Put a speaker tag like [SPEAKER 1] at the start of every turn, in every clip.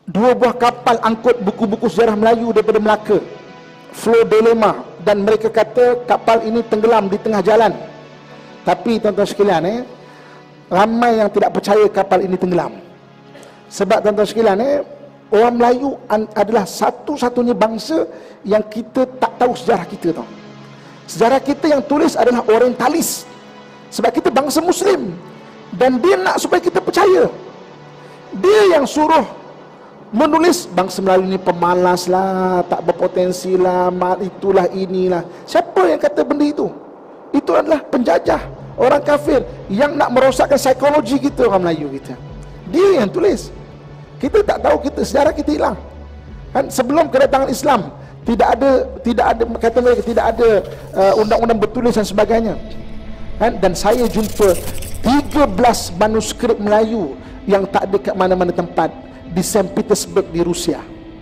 [SPEAKER 1] 2 buah kapal angkut buku-buku sejarah Melayu daripada Melaka, Flow Dilema, dan mereka kata kapal ini tenggelam di tengah jalan. Tapi tuan-tuan sekalian, ramai yang tidak percaya kapal ini tenggelam. Sebab tuan-tuan sekalian, orang Melayu adalah satu-satunya bangsa yang kita tak tahu sejarah kita tau. Sejarah kita yang tulis adalah orientalis. Sebab kita bangsa Muslim, dan dia nak supaya kita percaya. Dia yang suruh menulis bangsa Melayu ni pemalas lah, tak berpotensi lah, itulah inilah. Siapa yang kata benda itu? Itu adalah penjajah, orang kafir yang nak merosakkan psikologi kita, orang Melayu kita. Dia yang tulis. Kita tak tahu, sejarah kita hilang. Kan sebelum kedatangan Islam tidak ada kata mereka tidak ada undang-undang bertulis dan sebagainya. Kan, dan saya jumpa 13 manuskrip Melayu yang tak ada kat mana-mana tempat di Saint Petersburg di Rusia.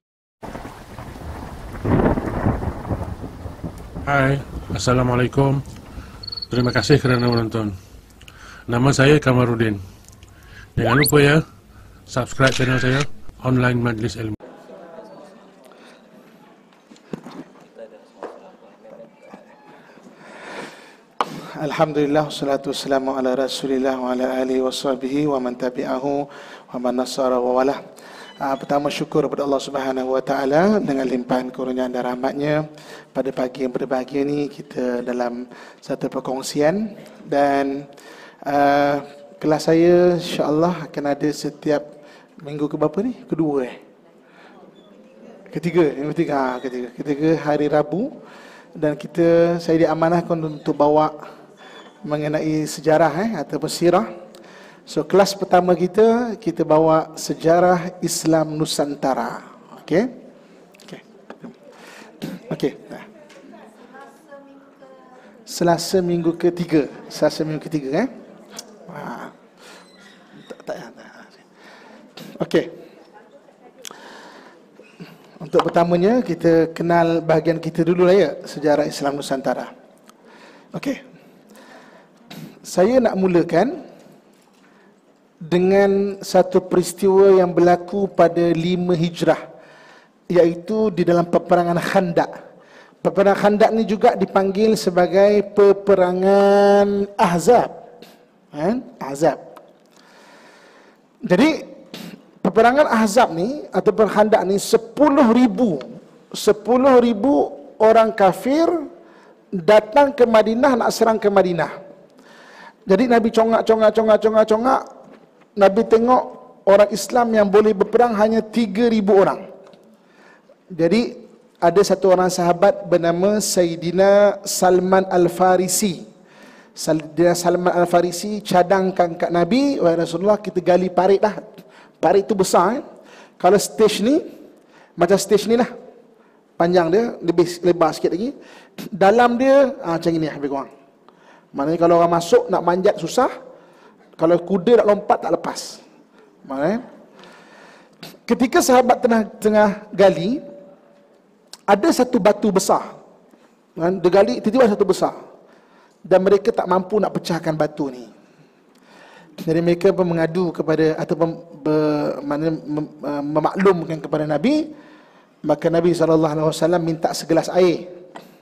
[SPEAKER 2] Hai, Assalamualaikum. Terima kasih kerana menonton. Nama saya Kamarudin. Jangan lupa ya, subscribe channel saya, Online Majlis Ilmu.
[SPEAKER 1] Alhamdulillah, wassalatu wassalamu ala rasulillah wa ala alihi wa sahbihi wa man tabi'ahu wa man nasara wa walah. Pertama, syukur kepada Allah Subhanahu wa taala dengan limpahan kurniaan dan rahmatnya. Pada pagi yang berbahagia ni kita dalam satu perkongsian, dan kelas saya insya-Allah akan ada setiap minggu ke berapa ni? Kedua Ketiga hari Rabu, dan saya diamanahkan untuk bawa mengenai sejarah ataupun sirah. So kelas pertama kita bawa sejarah Islam Nusantara. Okey. Selasa minggu ketiga. Okey. Untuk pertamanya kita kenal bahagian kita dulu lah ya, sejarah Islam Nusantara. Okey. Saya nak mulakan dengan satu peristiwa yang berlaku pada 5 Hijrah, iaitu di dalam peperangan Khandaq. Peperangan Khandaq ni juga dipanggil sebagai peperangan Ahzab. Ahzab. Jadi peperangan Ahzab ni atau Khandaq ni 10,000 orang kafir datang ke Madinah nak serang ke Madinah. Jadi Nabi congak. Nabi tengok orang Islam yang boleh berperang hanya 3,000 orang. Jadi ada satu orang sahabat bernama Sayyidina Salman Al-Farisi. Sayyidina Salman Al-Farisi cadangkan kat Nabi, wahai Rasulullah, kita gali parit lah. Parit tu besar. Kalau stage ni macam stage ni lah, panjang dia, lebih lebar sikit lagi. Dalam dia macam ni lebih kurang. Maknanya kalau orang masuk nak manjat susah, kalau kuda nak lompat tak lepas. Maknanya ketika sahabat tengah gali, ada satu batu besar. Dia gali, tiba-tiba satu besar, dan mereka tak mampu nak pecahkan batu ni. Jadi mereka pun mengadu kepada ataupun memaklumkan kepada Nabi. Maka Nabi SAW minta segelas air.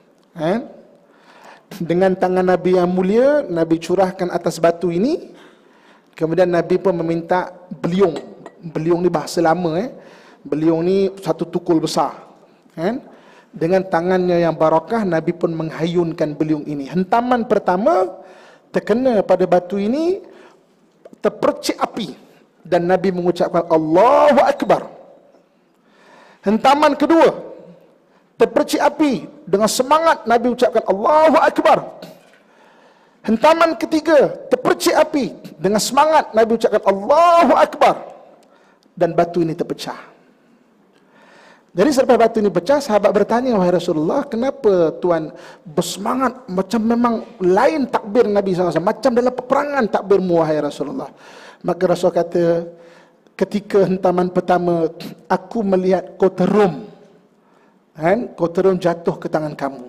[SPEAKER 1] Dengan tangan Nabi yang mulia, Nabi curahkan atas batu ini. Kemudian Nabi pun meminta beliung. Beliung ni bahasa lama. Beliung ni satu tukul besar. Dengan tangannya yang barakah, Nabi pun menghayunkan beliung ini. Hentaman pertama terkena pada batu ini, terpercik api, dan Nabi mengucapkan Allahu Akbar. Hentaman kedua terpercik api, dengan semangat Nabi ucapkan Allahu Akbar. Hentaman ketiga terpercik api, dengan semangat Nabi ucapkan Allahu Akbar, dan batu ini terpecah. Jadi selepas batu ini pecah, sahabat bertanya, wahai Rasulullah, kenapa Tuan bersemangat macam memang lain takbir Nabi SAW, macam dalam peperangan takbirmu, wahai Rasulullah? Maka Rasul kata, ketika hentaman pertama aku melihat kota Rom, kota Rom jatuh ke tangan kamu.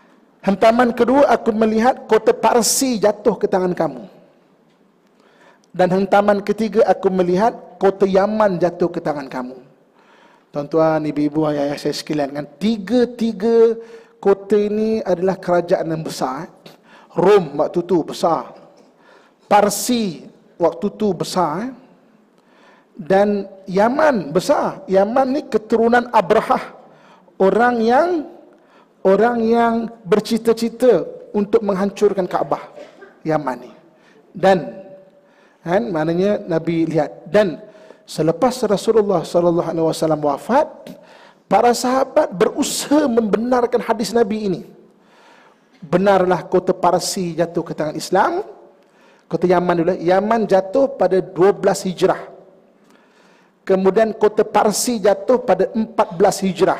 [SPEAKER 1] Hentaman kedua aku melihat kota Parsi jatuh ke tangan kamu. Dan hentaman ketiga, aku melihat kota Yaman jatuh ke tangan kamu. Tuan-tuan, ibu-ibu, ayah saya sekalian, kan, tiga-tiga kota ini adalah kerajaan yang besar. Rom waktu tu besar, Parsi waktu tu besar, dan Yaman besar. Yaman ni keturunan Abrahah, orang yang bercita-cita untuk menghancurkan Kaabah, Yaman ni. Dan kan, maknanya Nabi lihat, dan selepas Rasulullah sallallahu alaihi wasallam wafat, para sahabat berusaha membenarkan hadis Nabi ini. Benarlah kota Parsi jatuh ke tangan Islam. Kota Yaman dulu, Yaman jatuh pada 12 Hijrah. Kemudian kota Parsi jatuh pada 14 Hijrah.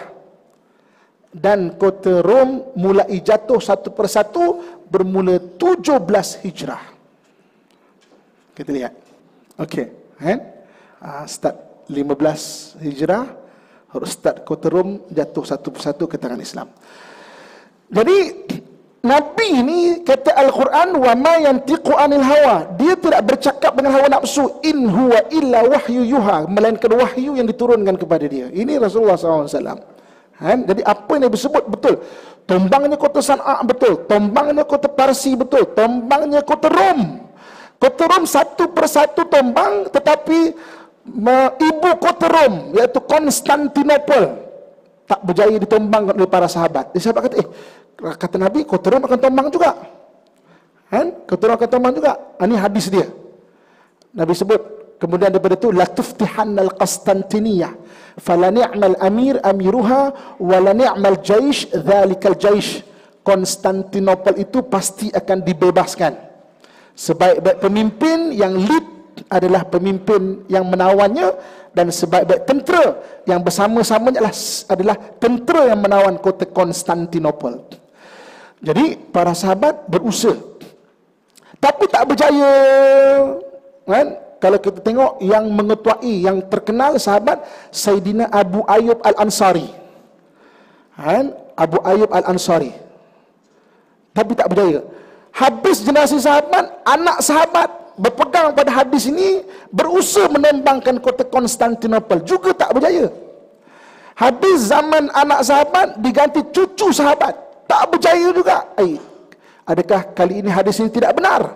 [SPEAKER 1] Dan kota Rom mulai jatuh satu persatu bermula 17 Hijrah. Kita lihat. Okey, kan? Start 15 Hijrah, start kota Rom jatuh satu persatu ke tangan Islam. Jadi Nabi ini kata Al-Quran, wa ma yantiqu anil hawa, dia tidak bercakap dengan hawa nafsu, in huwa illa wahyu yuha, melainkan wahyu yang diturunkan kepada dia. Ini Rasulullah SAW. Jadi apa yang disebut betul. Tombangnya kota San'a betul, tombangnya kota Parsi betul, tombangnya kota Rom. Kota Rom satu persatu tombang, tetapi ibu kota Rom, iaitu Konstantinopel, tak berjaya ditombang oleh para sahabat. Sahabat kata, kata Nabi, kota Rom akan tombang juga. Kan? Kota Rom akan tombang juga. Ini hadis dia. Nabi sebut, kemudian daripada itu, la tuftihannal Qastantiniyah, fala ni'mal amir amiruha, wa la ni'mal jaish dhalikal jaish. Konstantinopel itu pasti akan dibebaskan. Sebaik-baik pemimpin yang lead adalah pemimpin yang menawannya, dan sebaik-baik tentera yang bersama-samanya adalah tentera yang menawan kota Konstantinopel. Jadi para sahabat berusaha, tapi tak berjaya. Kan? Kalau kita tengok yang mengetuai, yang terkenal sahabat Sayyidina Abu Ayyub Al-Ansari. Kan? Abu Ayyub Al-Ansari. Tapi tak berjaya. Habis generasi sahabat, anak sahabat berpegang pada hadis ini, berusaha menembangkan kota Konstantinopel, juga tak berjaya. Habis zaman anak sahabat, diganti cucu sahabat, tak berjaya juga. Adakah kali ini hadis ini tidak benar?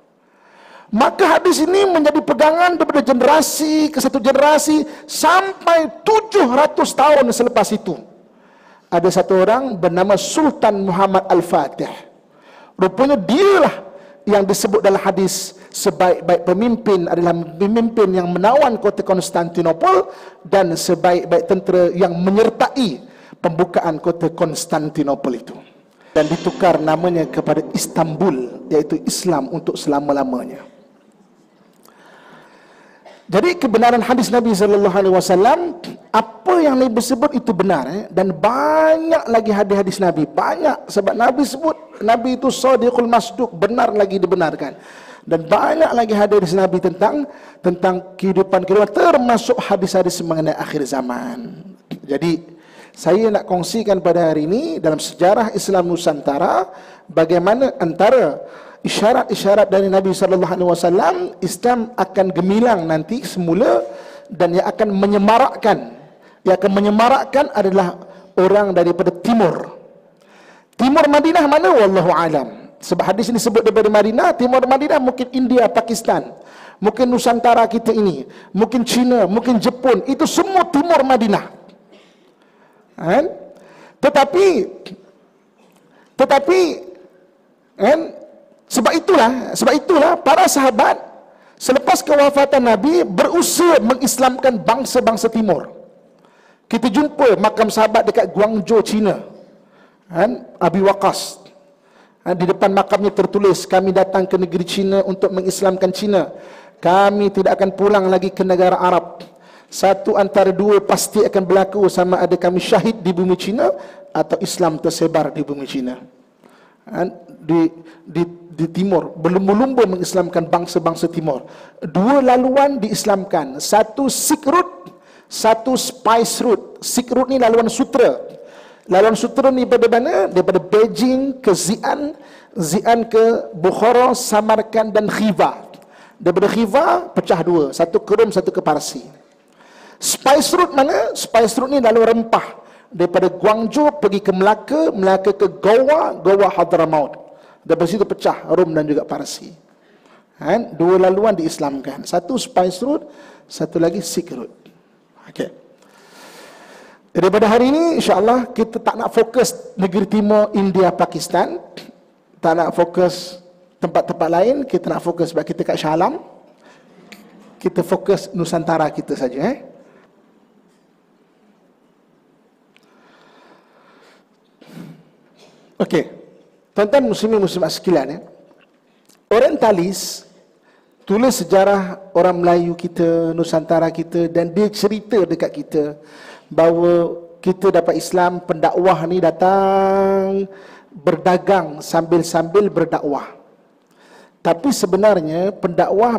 [SPEAKER 1] Maka hadis ini menjadi pegangan daripada generasi ke satu generasi sampai 700 tahun selepas itu. Ada satu orang bernama Sultan Muhammad Al-Fatih. Rupanya dialah yang disebut dalam hadis sebaik-baik pemimpin adalah pemimpin yang menawan kota Konstantinopel, dan sebaik-baik tentera yang menyertai pembukaan kota Konstantinopel itu. Dan ditukar namanya kepada Istanbul, iaitu Islam untuk selama-lamanya. Jadi kebenaran hadis Nabi SAW, apa yang Nabi sebut itu benar, dan banyak lagi hadis-hadis Nabi, banyak, sebab Nabi sebut Nabi itu Shadiqul Masduq, benar lagi dibenarkan. Dan banyak lagi hadis Nabi tentang kehidupan, termasuk hadis-hadis mengenai akhir zaman. Jadi saya nak kongsikan pada hari ini dalam sejarah Islam Nusantara, bagaimana antara isyarat-isyarat dari Nabi SAW, Islam akan gemilang nanti semula, dan yang akan menyemarakkan adalah orang daripada timur Madinah mana, wallahu alam. Sebab hadis ini sebut daripada Madinah. Timur Madinah mungkin India, Pakistan, mungkin Nusantara kita ini, mungkin China, mungkin Jepun, itu semua timur Madinah. Kan? Tetapi kan, sebab itulah para sahabat selepas kewafatan Nabi berusaha mengislamkan bangsa-bangsa timur. Kita jumpa makam sahabat dekat Guangzhou, China. Kan? Abi Waqqas. Di depan makamnya tertulis, kami datang ke negeri China untuk mengislamkan China. Kami tidak akan pulang lagi ke negara Arab. Satu antara dua pasti akan berlaku, sama ada kami syahid di bumi China atau Islam tersebar di bumi China. Di timur berlumba-lumba mengislamkan bangsa-bangsa timur. Dua laluan diislamkan, satu Silk Route, satu Spice Route. Silk Route ni laluan sutra. Laluan sutra ni daripada mana? Daripada Beijing ke Xi'an, Xi'an ke Bukhara, Samarkand dan Khiva. Daripada Khiva pecah dua, satu ke Rom, satu ke Parsi. Spice route mana? Spice route ni lalu rempah daripada Guangzhou pergi ke Melaka, Melaka ke Goa, Goa Hadramaut. Daripada situ pecah Rom dan juga Parsi. Dua laluan diislamkan. Satu Spice route, satu lagi Silk route. Okey. Daripada hari ini insya-Allah kita tak nak fokus negeri timur India Pakistan, tak nak fokus tempat-tempat lain, kita nak fokus sebab kita kat Shah Alam. Kita fokus Nusantara kita saja. Okey. Tuan-tuan muslimin muslimat sekalian, Orientalis tulis sejarah orang Melayu kita, Nusantara kita, dan dia cerita dekat kita bahawa kita dapat Islam, pendakwah ni datang berdagang sambil-sambil berdakwah. Tapi sebenarnya pendakwah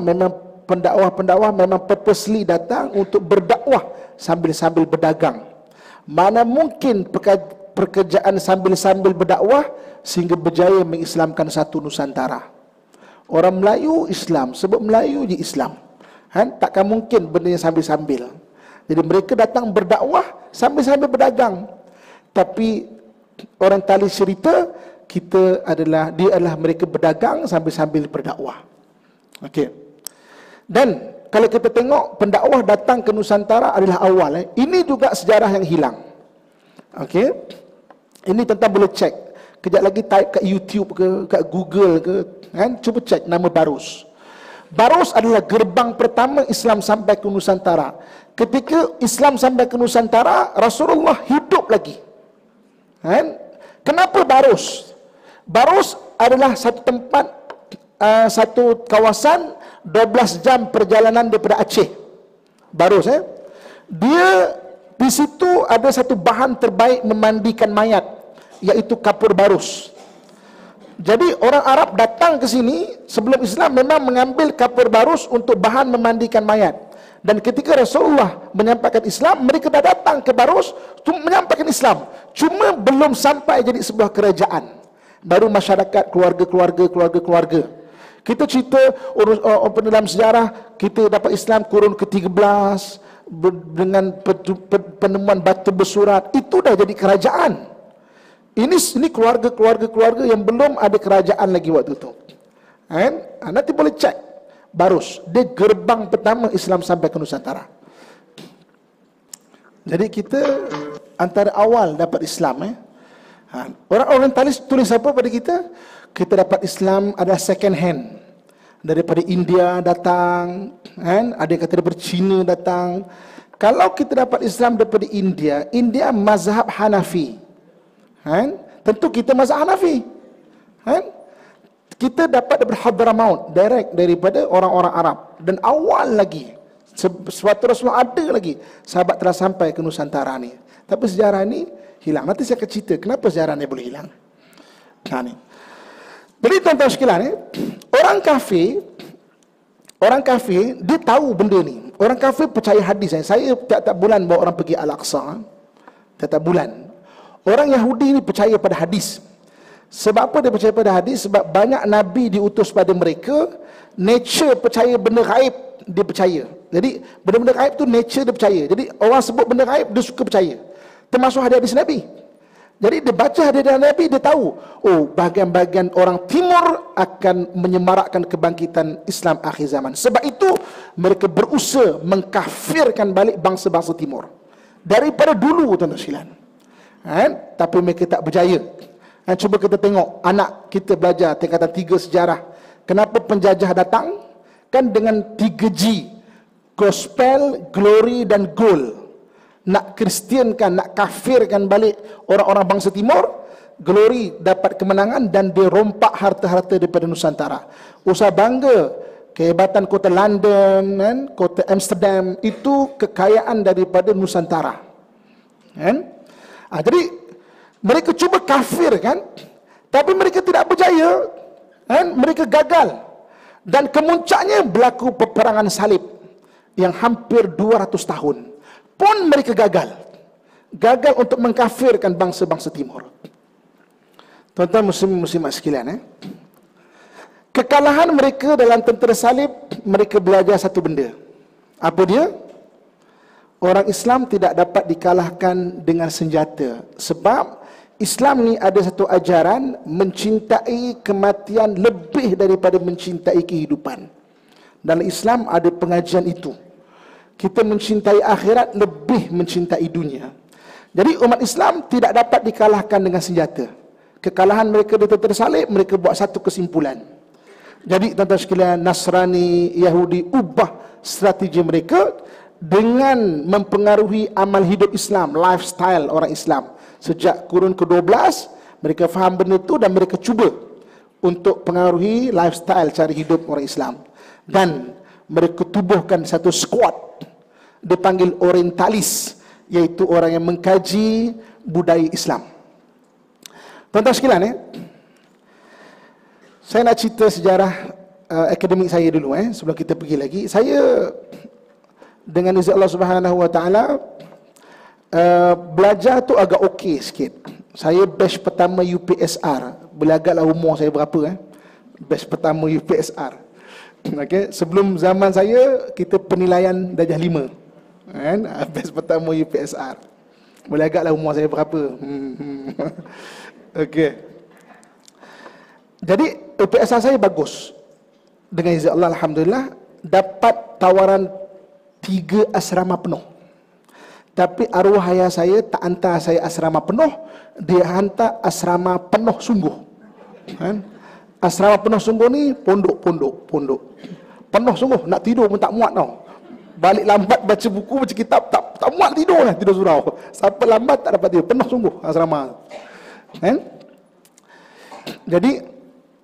[SPEAKER 1] memang purposely datang untuk berdakwah sambil-sambil berdagang. Mana mungkin pekerjaan sambil-sambil berdakwah sehingga berjaya mengislamkan satu Nusantara. Orang Melayu Islam, sebab Melayu je Islam. Takkan mungkin benda yang sambil-sambil. Jadi mereka datang berdakwah sambil-sambil berdagang. Tapi orang tali cerita dia adalah mereka berdagang sambil-sambil berdakwah. Okey. Dan kalau kita tengok pendakwah datang ke Nusantara adalah awal. Ini juga sejarah yang hilang. Okey. Ini tuan-tuan boleh cek. Kejap lagi type kat YouTube ke, kat Google ke, cuba cek nama Barus. Barus adalah gerbang pertama Islam sampai ke Nusantara. Ketika Islam sampai ke Nusantara, Rasulullah hidup lagi. Kenapa Barus? Barus adalah satu tempat, satu kawasan 12 jam perjalanan daripada Aceh. Barus, dia di situ ada satu bahan terbaik memandikan mayat, iaitu kapur barus. Jadi orang Arab datang ke sini sebelum Islam memang mengambil kapur barus untuk bahan memandikan mayat. Dan ketika Rasulullah menyampaikan Islam, mereka dah datang ke Barus untuk menyampaikan Islam. Cuma belum sampai jadi sebuah kerajaan. Baru masyarakat, keluarga. Kita cerita dalam sejarah, kita dapat Islam kurun ke-13 dengan penemuan batu bersurat. Itu dah jadi kerajaan. Ini keluarga yang belum ada kerajaan lagi waktu itu. Nanti boleh cek Barus, dia gerbang pertama Islam sampai ke Nusantara. Jadi kita antara awal dapat Islam. Orang Orientalis tulis apa pada kita? Kita dapat Islam adalah second hand. Daripada India datang, ada yang kata daripada Cina datang. Kalau kita dapat Islam daripada India, India mazhab Hanafi. Tentu kita mazhab Hanafi. Kita dapat daripada Hadramaut, direct daripada orang-orang Arab. Dan awal lagi, sewaktu Rasulullah ada lagi, sahabat telah sampai ke Nusantara ni. Tapi sejarah ni hilang. Nanti saya akan cerita kenapa sejarah ni boleh hilang. Jadi tuan-tuan sekalian, orang kafir dia tahu benda ni. Orang kafir percaya hadis. Saya tiap-tiap bulan bawa orang pergi Al-Aqsa. Tiap-tiap bulan. Orang Yahudi ni percaya pada hadis. Sebab apa dia percaya pada hadis? Sebab banyak Nabi diutus pada mereka. Nature percaya benda gaib, dia percaya. Jadi benda-benda gaib tu nature dia percaya. Jadi orang sebut benda gaib, dia suka percaya. Termasuk hadis Nabi. Jadi dia baca hadis Nabi, dia tahu, oh, bahagian-bahagian orang timur akan menyemarakkan kebangkitan Islam akhir zaman. Sebab itu mereka berusaha mengkafirkan balik bangsa-bangsa timur. Daripada dulu, tuan-tuan sekalian. Tapi mereka tak berjaya. Cuba kita tengok anak kita belajar tingkatan 3 sejarah. Kenapa penjajah datang? Kan dengan 3G. Gospel, glory dan gold. Nak kristiankan, nak kafirkan balik orang-orang bangsa timur. Glory dapat kemenangan dan dia rompak harta-harta daripada Nusantara. Usah bangga kehebatan kota London, kota Amsterdam, itu kekayaan daripada Nusantara. Jadi mereka cuba kafir tapi mereka tidak berjaya. Mereka gagal. Dan kemuncaknya berlaku peperangan salib yang hampir 200 tahun. Pun mereka gagal. Gagal untuk mengkafirkan bangsa-bangsa timur. Tuan-tuan muslim-muslimat sekalian, Kekalahan mereka dalam tentera salib, mereka belajar satu benda. Apa dia? Orang Islam tidak dapat dikalahkan dengan senjata. Sebab Islam ni ada satu ajaran mencintai kematian lebih daripada mencintai kehidupan. Dalam Islam ada pengajian itu. Kita mencintai akhirat lebih mencintai dunia. Jadi umat Islam tidak dapat dikalahkan dengan senjata. Kekalahan mereka di tentera salib, mereka buat satu kesimpulan. Jadi tuan-tuan sekalian, Nasrani, Yahudi ubah strategi mereka dengan mempengaruhi amal hidup Islam, lifestyle orang Islam. Sejak kurun ke-12, mereka faham benda itu dan mereka cuba untuk pengaruhi lifestyle cara hidup orang Islam. Dan mereka tubuhkan satu squad, dipanggil orientalis, iaitu orang yang mengkaji budaya Islam. Tuan-tuan sekalian, saya nak cerita sejarah akademik saya dulu sebelum kita pergi lagi. Saya dengan izin Allah Subhanahu Wa Taala belajar tu agak okey sikit. Saya batch pertama UPSR. Boleh agaklah umur saya berapa batch pertama UPSR. Okey, sebelum zaman saya kita penilaian darjah 5. Kan? Batch pertama UPSR. Boleh agaklah umur saya berapa. Okey. Jadi UPSR saya bagus. Dengan izin Allah, alhamdulillah, dapat tawaran 3 asrama penuh. Tapi arwah ayah saya tak hantar saya asrama penuh, dia hantar asrama penuh sungguh. Kan? Asrama penuh sungguh ni pondok. Penuh sungguh, nak tidur pun tak muat tau. Balik lambat baca buku, baca kitab, tak muat tidur lah, tidur surau. Sampai lambat tak dapat tidur, penuh sungguh asrama. Kan? Jadi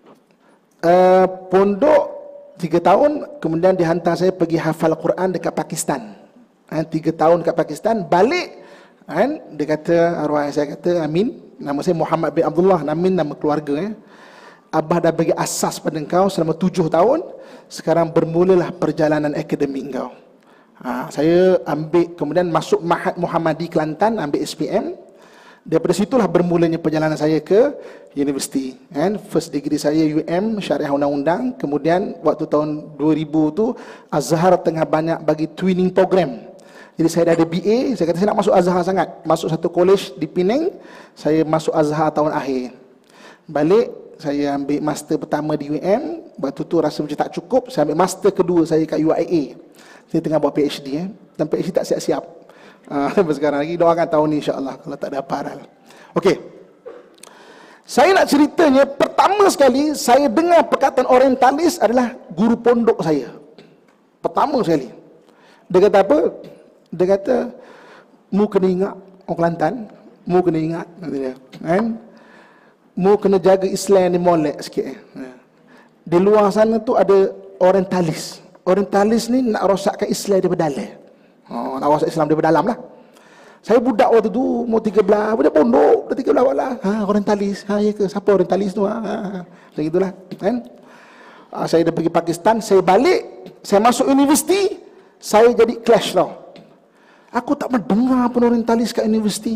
[SPEAKER 1] pondok 3 tahun, kemudian dihantar saya pergi hafal Quran dekat Pakistan. 3 tahun dekat Pakistan, balik dia kata, arwah saya kata, Amin, nama saya Muhammad bin Abdullah, Amin nama keluarga. Abah dah bagi asas pada engkau selama 7 tahun, sekarang bermulalah perjalanan akademik engkau. Saya ambil, kemudian masuk Mahad Muhammadi Kelantan, ambil SPM. Daripada situlah bermulanya perjalanan saya ke universiti. First degree saya UM Syariah Undang-Undang. Kemudian waktu tahun 2000 tu Azhar tengah banyak bagi twinning program. Jadi saya dah ada BA, saya kata saya nak masuk Azhar sangat. Masuk satu college di Penang, saya masuk Azhar tahun akhir. Balik saya ambil master pertama di UM. Waktu tu rasa macam tak cukup, saya ambil master kedua saya kat UIA. Saya tengah buat PhD dan PhD tak siap-siap. Sampai sekarang lagi, doakan tahun ni insya-Allah kalau tak ada apa-apa. Okey. Saya nak ceritanya, pertama sekali saya dengar perkataan orientalis adalah guru pondok saya. Pertama sekali. Dia kata apa? Dia kata, mu kena ingat orang Kelantan, mu kena ingat, kata dia. Mu kena jaga Islam ni molek sikit. Di luar sana tu ada orientalis. Orientalis ni nak rosakkan Islam daripada dalam. Nak rosak Islam daripada dalam lah. Saya budak waktu tu, umur 13, budak pondok, dah 13 lah. Orientalis. Ya ke? Siapa orientalis tu? Macam itulah. Saya dah pergi Pakistan, saya balik, saya masuk universiti, saya jadi clash tau. Aku tak pernah dengar pun orientalis kat universiti.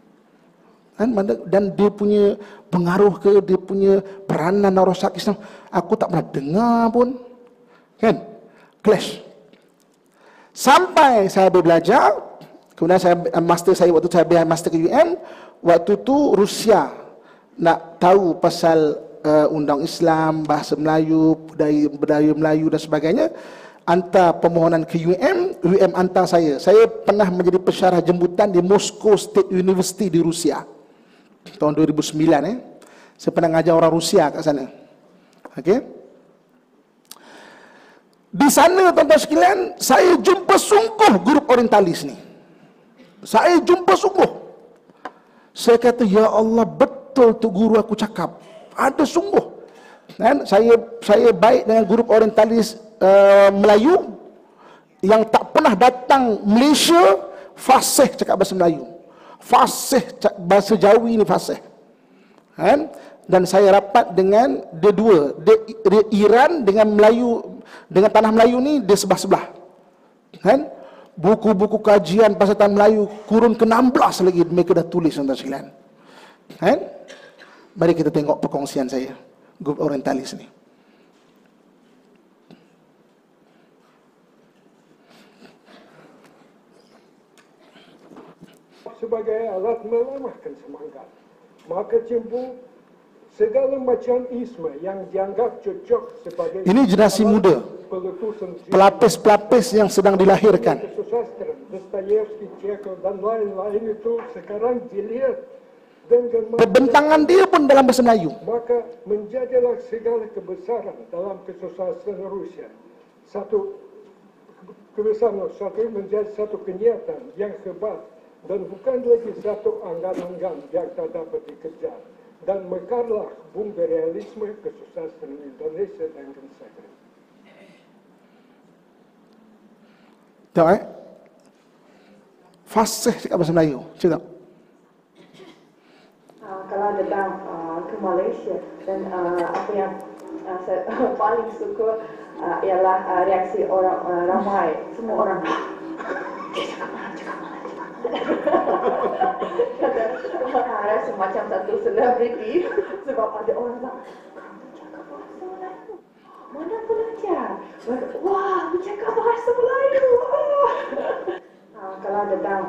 [SPEAKER 1] Dan dia punya pengaruh ke, dia punya peranan nak rosak Islam, aku tak pernah dengar pun. Kan? Clash. Sampai saya belajar, kemudian saya master saya waktu tu saya ambil master ke UM, waktu tu Rusia nak tahu pasal undang Islam, bahasa Melayu, budaya Melayu dan sebagainya, hantar permohonan ke UM hantar saya. Saya pernah menjadi pensyarah jemputan di Moscow State University di Rusia. Tahun 2009 Saya pernah ngajar orang Rusia kat sana. Okey. Di sana tuan-tuan sekalian, saya jumpa sungguh grup orientalis ni. Saya jumpa sungguh. Saya kata, ya Allah, betul tu guru aku cakap. Ada sungguh. Dan saya baik dengan grup orientalis Melayu yang tak pernah datang Malaysia, fasih cakap bahasa Melayu. Fasih bahasa Jawi ni fasih. Dan saya rapat dengan dia dua, dia Iran dengan Melayu, dengan tanah Melayu ni dia sebelah-sebelah. Buku-buku kajian bahasa tanah Melayu kurun ke-16 lagi mereka dah tulis tuan-tuan sekalian. Mari kita tengok perkongsian saya grup orientalis ni.
[SPEAKER 3] sebagai alat melemahkan semangat. Maka timbul segala macam isme yang dianggap cocok sebagai
[SPEAKER 1] Ini generasi muda, pelapis-pelapis yang sedang dilahirkan.
[SPEAKER 3] Sastra, Dostoyevsky, Chekhov dan lain-lain itu sekarang dilihat dengan
[SPEAKER 1] Perbentangan dia pun dalam bahasa Melayu.
[SPEAKER 3] maka menjadilah segala kebesaran dalam kesusahan Rusia satu kebesaran satu menjadi satu kenyataan yang hebat dan bukan lagi satu angan-angan yang tak dapat dikejar, dan mekarlah bunga realisme kesusahan Indonesia dengan segera.
[SPEAKER 1] Tengok fasih cakap bahasa Melayu. Cerita.
[SPEAKER 4] Kalau datang ke Malaysia dan apa yang saya paling suka ialah reaksi orang ramai, semua orang rasa macam satu selebriti sebab ada orang bilang, kamu cakap bahasa Melayu, mana belajar? Wah, bercakap bahasa Melayu. Kalau datang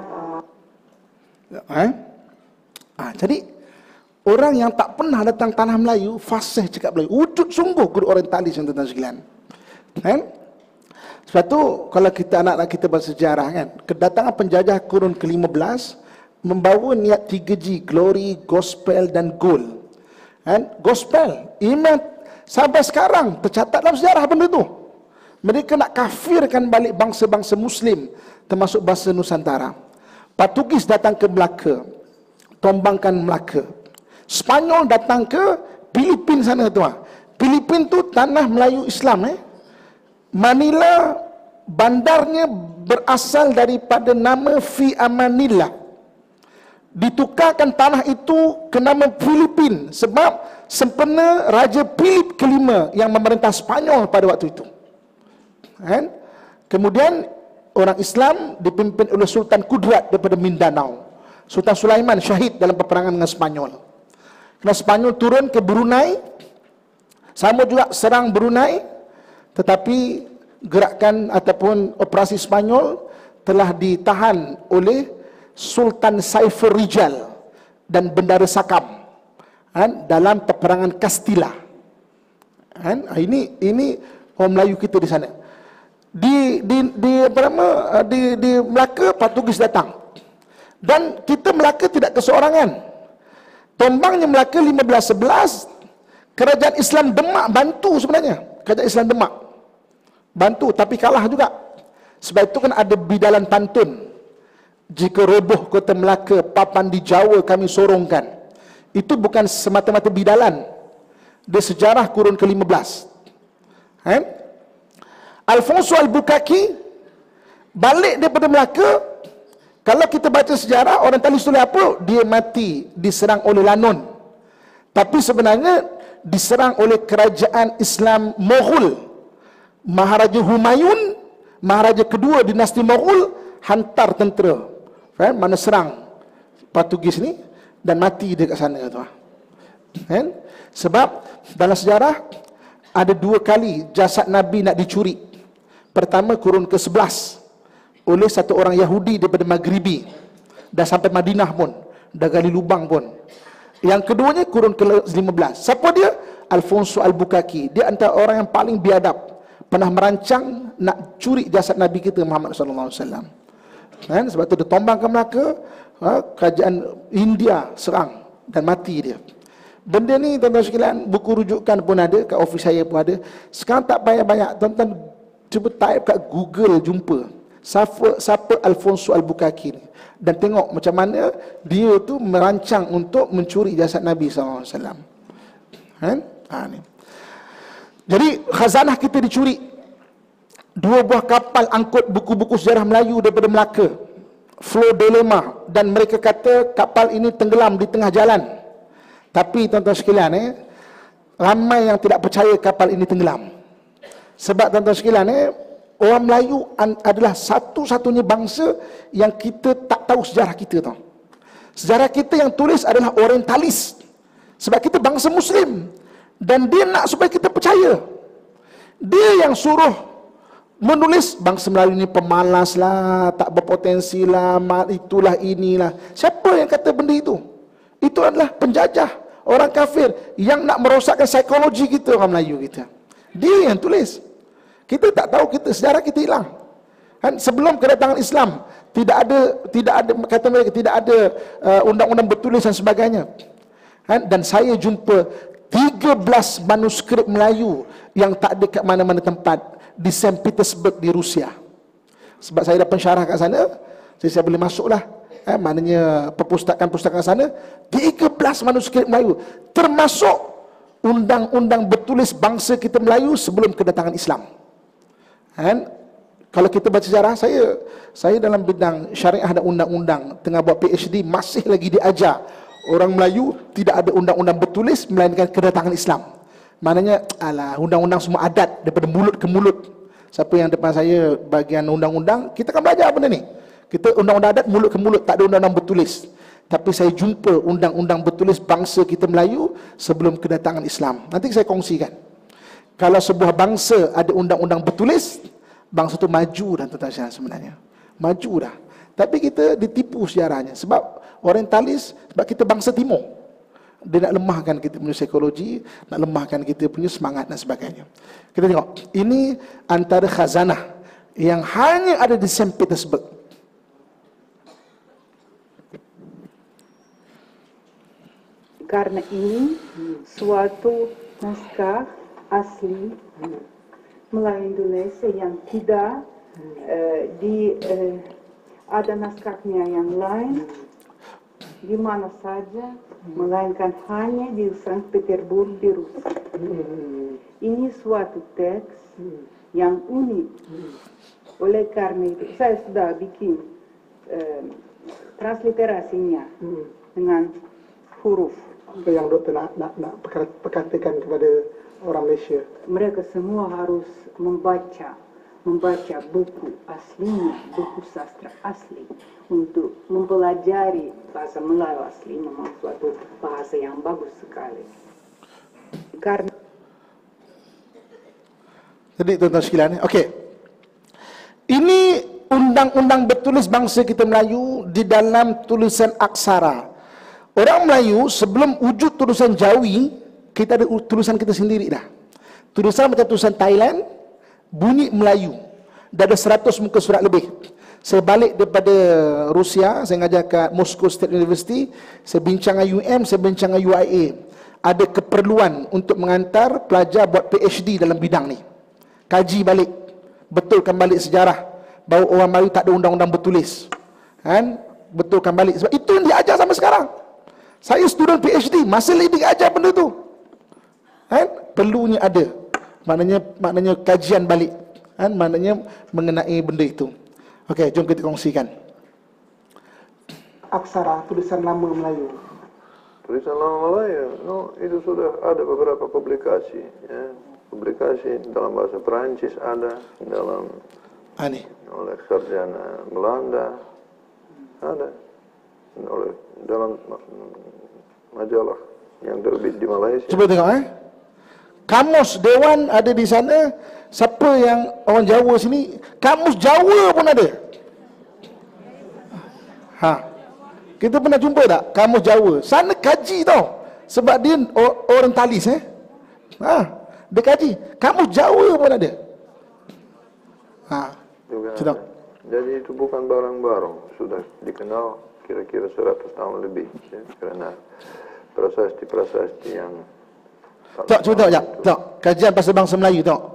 [SPEAKER 1] Jadi orang yang tak pernah datang tanah Melayu fasih cakap Melayu. Wujud sungguh guru orientalis yang tuan-tuan sekalian. Kan? Sebab tu kalau kita anak-anak kita bersejarah kan, kedatangan penjajah kurun ke-15 membawa niat 3G, glory, gospel dan gold. Kan? Gospel, iman sampai sekarang tercatat dalam sejarah benda tu. Mereka nak kafirkan balik bangsa-bangsa Muslim, termasuk bangsa Nusantara. Portugis datang ke Melaka, tombangkan Melaka. Spanyol datang ke Filipin sana tu. Filipin tu tanah Melayu Islam. Manila, bandarnya berasal daripada nama Fi Amanillah. Ditukarkan tanah itu ke nama Filipin sebab sempena Raja Philip kelima yang memerintah Spanyol pada waktu itu. Kan? Kemudian orang Islam dipimpin oleh Sultan Kudrat daripada Mindanao. Sultan Sulaiman syahid dalam peperangan dengan Spanyol. Kerana Spanyol turun ke Brunei, sama juga serang Brunei, tetapi gerakan ataupun operasi Spanyol telah ditahan oleh Sultan Saiful Rijal dan Bendara Sakam dalam peperangan Castilla. Ini orang Melayu kita di sana. Di Melaka Portugis datang. Dan kita Melaka tidak keseorangan. Tombangnya Melaka 1511, kerajaan Islam Demak bantu sebenarnya. Kerajaan Islam Demak bantu, tapi kalah juga. Sebab itu kan ada bidalan pantun. Jika roboh kota Melaka, papan di Jawa kami sorongkan. Itu bukan semata-mata bidalan. Dia sejarah kurun ke-15. Alfonso Albuquerque balik daripada Melaka. Kalau kita baca sejarah, orang talis tulis apa? Dia mati diserang oleh Lanon. Tapi sebenarnya diserang oleh kerajaan Islam Moghul. Maharaja Humayun, maharaja kedua dinasti Moghul, hantar tentera. Mana serang Portugis ni dan mati dia kat sana tu. Sebab dalam sejarah ada 2 kali jasad Nabi nak dicuri. Pertama kurun ke-11 oleh satu orang Yahudi daripada Maghribi, dah sampai Madinah pun, dah gali lubang pun. Yang keduanya kurun ke-15. Siapa dia? Alfonso Albuquerque. Dia antara orang yang paling biadab, pernah merancang nak curi jasad Nabi kita Muhammad sallallahu alaihi wasallam. Sebab tu dia tombang ke Melaka, kerajaan India serang dan mati dia. Benda ni tuan-tuan sekalian, buku rujukan pun ada, kat ofis saya pun ada. Sekarang tak payah banyak, tuan-tuan cuba type kat Google jumpa siapa Alfonso Albuquerque ni, dan tengok macam mana dia tu merancang untuk mencuri jasad Nabi SAW. Ni. Jadi khazanah kita dicuri. 2 buah kapal angkut buku-buku sejarah Melayu daripada Melaka, Flo Delema, dan mereka kata kapal ini tenggelam di tengah jalan. Tapi tuan-tuan sekalian, ramai yang tidak percaya kapal ini tenggelam. Sebab tuan-tuan sekalian, orang Melayu adalah satu-satunya bangsa yang kita tak tahu sejarah kita tau. Sejarah kita yang tulis adalah orientalis. Sebab kita bangsa Muslim. Dan dia nak supaya kita percaya. Dia yang suruh menulis bangsa Melayu ni pemalas lah, tak berpotensi lah, itulah inilah. Siapa yang kata benda itu? Itu adalah penjajah, orang kafir yang nak merosakkan psikologi kita, orang Melayu kita. Dia yang tulis. Kita tak tahu, sejarah kita hilang. Kan sebelum kedatangan Islam tidak ada kata mereka tidak ada undang-undang bertulis dan sebagainya. Kan, dan saya jumpa 13 manuskrip Melayu yang tak ada kat mana-mana tempat di Saint Petersburg di Rusia. Sebab saya dah pensyarah kat sana, saya boleh masuklah. Maknanya perpustakaan-perpustakaan sana 13 manuskrip Melayu, termasuk undang-undang bertulis bangsa kita Melayu sebelum kedatangan Islam. Kan? Kalau kita baca sejarah, saya dalam bidang syariah dan undang-undang tengah buat PhD, masih lagi diajar orang Melayu tidak ada undang-undang bertulis melainkan kedatangan Islam. Maknanya, undang-undang semua adat daripada mulut ke mulut. Siapa yang depan saya bagian undang-undang, kita akan belajar benda ni. Kita undang-undang adat mulut ke mulut, tak ada undang-undang bertulis. Tapi saya jumpa undang-undang bertulis bangsa kita Melayu sebelum kedatangan Islam. Nanti saya kongsikan. Kalau sebuah bangsa ada undang-undang bertulis, bangsa tu maju dah, tuan-tuan sebenarnya. Maju dah. Tapi kita ditipu sejarahnya. Sebab orientalis, sebab kita bangsa timur. Dia nak lemahkan kita punya psikologi, nak lemahkan kita punya semangat dan sebagainya. Kita tengok, ini antara khazanah yang hanya ada di Saint Petersburg.
[SPEAKER 5] Karena ini suatu naskah asli Melayu Indonesia yang tidak ada naskahnya yang lain di mana saja, melainkan hanya di Saint Petersburg di Rusia. Ini suatu teks yang unik. Oleh karena itu, saya sudah bikin transliterasinya dengan huruf.
[SPEAKER 6] Apa yang dokter nak perkatakan kepada orang Malaysia?
[SPEAKER 5] Mereka semua harus membaca buku aslinya, buku sastra asli, untuk mempelajari bahasa Melayu asli. Memang suatu bahasa yang bagus sekali. Karena
[SPEAKER 1] jadi tuan-tuan sekalian, okey. Ini undang-undang bertulis bangsa kita Melayu di dalam tulisan aksara. Orang Melayu sebelum wujud tulisan Jawi, kita ada tulisan kita sendiri dah. Tulisan macam tulisan Thailand, bunyi Melayu. Dah ada 100 muka surat lebih. Saya balik daripada Rusia, saya ngajar kat Moscow State University, saya bincang dengan UM, saya bincang dengan UIA. Ada keperluan untuk mengantar pelajar buat PhD dalam bidang ni. Kaji balik, betulkan balik sejarah bahawa orang Melayu tak ada undang-undang bertulis. Kan? Betulkan balik. Sebab itu yang diajar sampai sekarang. Saya student PhD, masih lagi diajar benda tu. Kan? Perlunya ada. Maknanya kajian balik. Kan? Maknanya mengenai benda itu. Okey, jom kita kongsikan.
[SPEAKER 6] Aksara, tulisan lama Melayu.
[SPEAKER 7] Tulisan lama Melayu, itu sudah ada beberapa publikasi. Ya. Publikasi dalam bahasa Perancis ada, oleh sarjana Belanda ada, dalam majalah yang terbit di Malaysia.
[SPEAKER 1] Cuba tengok kamus Dewan ada di sana. Siapa yang orang Jawa sini, kamus Jawa pun ada. Kita pernah jumpa tak kamus Jawa? Sana kaji tau. Sebab dia orientalis dia kaji. Kamus Jawa pun ada.
[SPEAKER 7] Juga. Jadi itu bukan barang baru, sudah dikenal kira-kira 100 tahun lebih, ya, karena prasasti-prasasti yang
[SPEAKER 1] cuba tengok kajian bahasa bangsa Melayu, tengok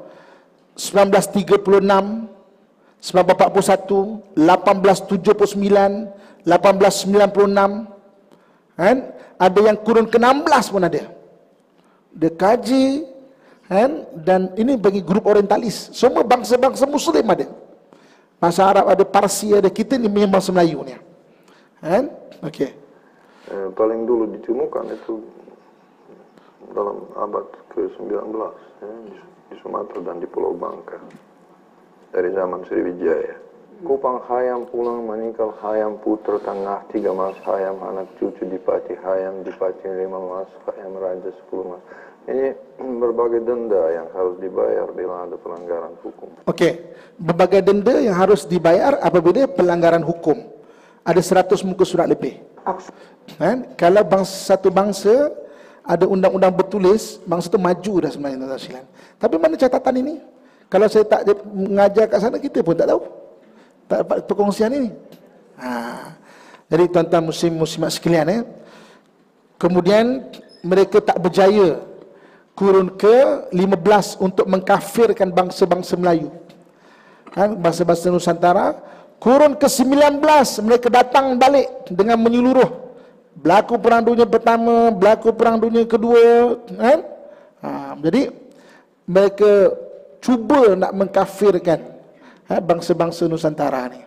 [SPEAKER 1] 1936, 1941, 1879, 1896, kan? Ada yang kurun ke-16 pun ada. Dia kaji, kan? Dan ini bagi grup orientalis, semua bangsa-bangsa Muslim ada. Bahasa Arab ada, Parsi ada, kita ni memang bahasa Melayu ni. Kan? Okey.
[SPEAKER 7] Paling dulu ditemukan itu dalam abad ke-19, ya, di Sumatera dan di Pulau Bangka dari zaman Sriwijaya. Kupang Hayam pulang meninggal Hayam putra tengah 3 mas Hayam anak cucu Dipati Hayam Dipati 5 mas Hayam raja 10 mas Ini berbagai denda yang harus dibayar bila ada pelanggaran hukum.
[SPEAKER 1] Okey, berbagai denda yang harus dibayar apabila pelanggaran hukum. Ada 100 muka surat lebih. Kan? Kalau satu bangsa ada undang-undang bertulis, bangsa tu maju dah sebenarnya, tuan-tuan sekalian. Tapi mana catatan ini? Kalau saya tak mengajar kat sana, kita pun tak tahu. Tak dapat perkongsian ini. Jadi tuan-tuan muslim-muslimat sekalian, kemudian mereka tak berjaya kurun ke-15 untuk mengkafirkan bangsa-bangsa Melayu. Bangsa-bangsa Nusantara. Kurun ke-19 mereka datang balik dengan menyeluruh. Berlaku perang dunia pertama, berlaku perang dunia kedua, kan? Jadi mereka cuba nak mengkafirkan bangsa-bangsa Nusantara ni.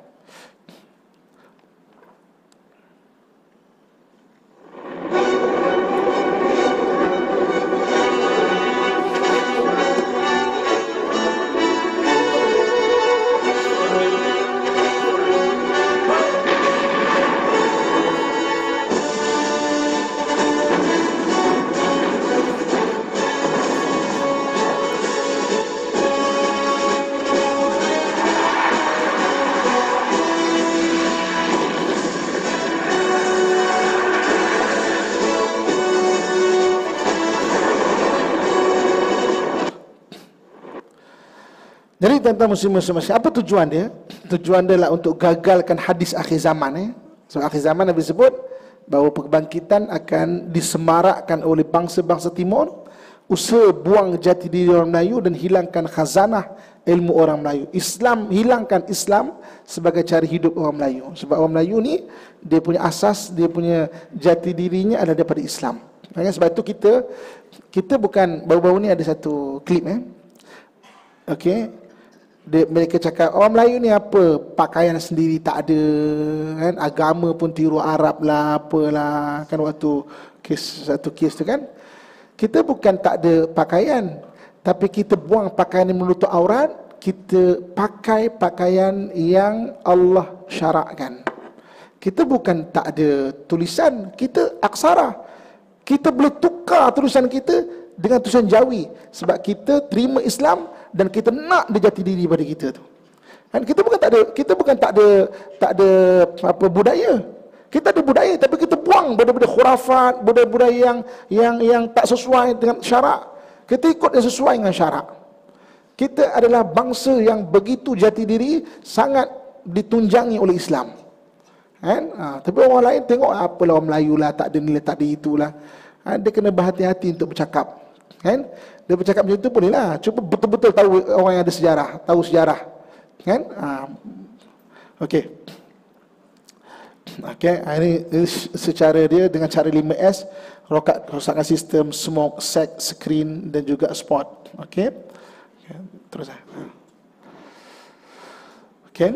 [SPEAKER 1] Jadi tuan-tuan muslim-muslimat, apa tujuan dia? Tujuan dia lah untuk gagalkan hadis akhir zaman. So akhir zaman Nabi sebut bahawa kebangkitan akan disemarakkan oleh bangsa-bangsa timur, usaha buang jati diri orang Melayu dan hilangkan khazanah ilmu orang Melayu. Hilangkan Islam sebagai cara hidup orang Melayu. Sebab orang Melayu ni, dia punya asas, dia punya jati dirinya adalah daripada Islam. Sebab itu kita bukan, baru-baru ni ada satu klip okey, mereka cakap orang Melayu ni apa, pakaian sendiri tak ada, kan, agama pun tiru Arab lah, apalah, kan, waktu satu kes tu kan, kita bukan tak ada pakaian, tapi kita buang pakaian yang menutup aurat, kita pakai pakaian yang Allah syarakkan. Kita bukan tak ada tulisan, kita aksara, kita boleh tukar tulisan kita dengan tulisan Jawi, sebab kita terima Islam dan kita nak dia jati diri pada kita tu. Kan kita bukan tak ada apa budaya. Kita ada budaya tapi kita buang budaya-budaya khurafat, budaya-budaya yang tak sesuai dengan syarak. Kita ikut yang sesuai dengan syarak. Kita adalah bangsa yang begitu jati diri, sangat ditunjangi oleh Islam. Kan? Tapi orang lain tengok apalah orang Melayu lah, tak ada nilai, tak ada itulah. Dia kena berhati-hati untuk bercakap. Kan? Dia bercakap macam itu bolehlah. Cuba betul-betul tahu orang yang ada sejarah, tahu sejarah. Kan? Okey. Okey, ini secara dia dengan cara 5S, rosakan sistem smoke, sex, screen dan juga spot. Okey. Terus okey.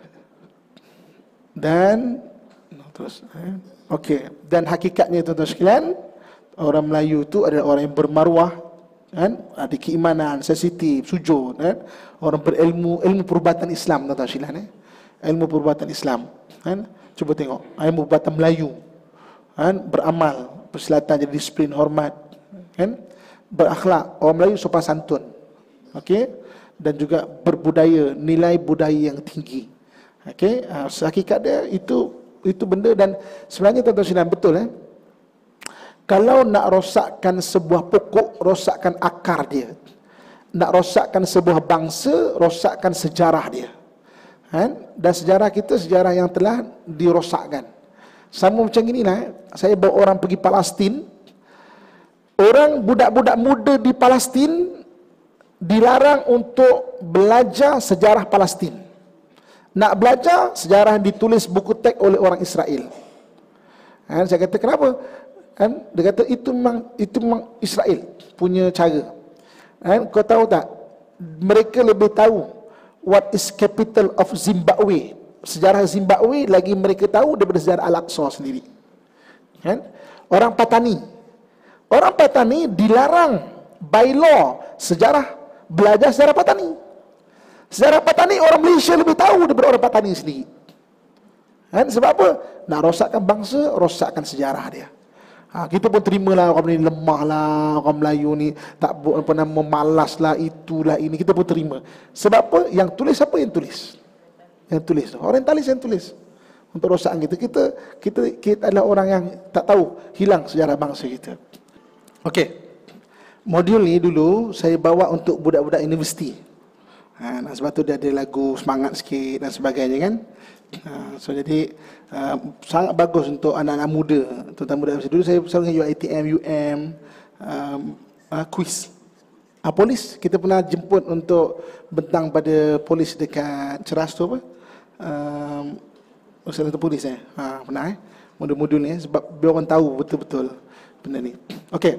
[SPEAKER 1] Dan terus okey, dan hakikatnya tuan-tuan sekalian, orang Melayu itu adalah orang yang bermaruah, kan, ada keimanan, sensitif, sujud, kan, orang berilmu, ilmu perubatan Islam, tuan-tuan sekalian, ilmu perubatan Islam, kan. Cuba tengok ilmu perubatan Melayu, kan, beramal, persilatan, jadi disiplin, hormat, kan, berakhlak, orang Melayu sopan santun, okey, dan juga berbudaya, nilai budaya yang tinggi. Okey, hakikat dia itu benda. Dan sebenarnya tuan-tuan sekalian, betul kalau nak rosakkan sebuah pokok, rosakkan akar dia. Nak rosakkan sebuah bangsa, rosakkan sejarah dia. Kan? Dan sejarah kita, sejarah yang telah dirosakkan. Sama macam inilah, saya bawa orang pergi Palestin. Orang budak-budak muda di Palestin dilarang untuk belajar sejarah Palestin. Nak belajar sejarah yang ditulis buku teks oleh orang Israel. Saya kata kenapa? Dia kata itu memang Israel punya cara. Kau tahu tak, mereka lebih tahu what is capital of Zimbabwe. Sejarah Zimbabwe lagi mereka tahu daripada sejarah Al-Aqsa sendiri. Orang Patani dilarang by law belajar sejarah Patani. Sejarah Patani orang Malaysia lebih tahu daripada orang Patani sendiri. Sebab apa? Nak rosakkan bangsa, rosakkan sejarah dia. Kita pun terimalah orang ni lemah lah, orang Melayu ni tak apa nama malas lah, itulah ini, kita pun terima. Sebab apa? Yang tulis apa yang tulis? Yang tulis, orientalis yang tulis. Untuk rosaan kita adalah orang yang tak tahu, hilang sejarah bangsa kita. Okey. Modul ni dulu saya bawa untuk budak-budak universiti. Sebab tu dia ada lagu semangat sikit dan sebagainya kan. So jadi sangat bagus untuk anak-anak muda, terutama muda. Dulu saya bersama dengan UiTM, UM, quiz. Polis, kita pernah jemput untuk bentang pada polis dekat Ceras tu apa? Usaha polis pernah modul-modul ni sebab biar orang tahu betul-betul benda ni. Okey.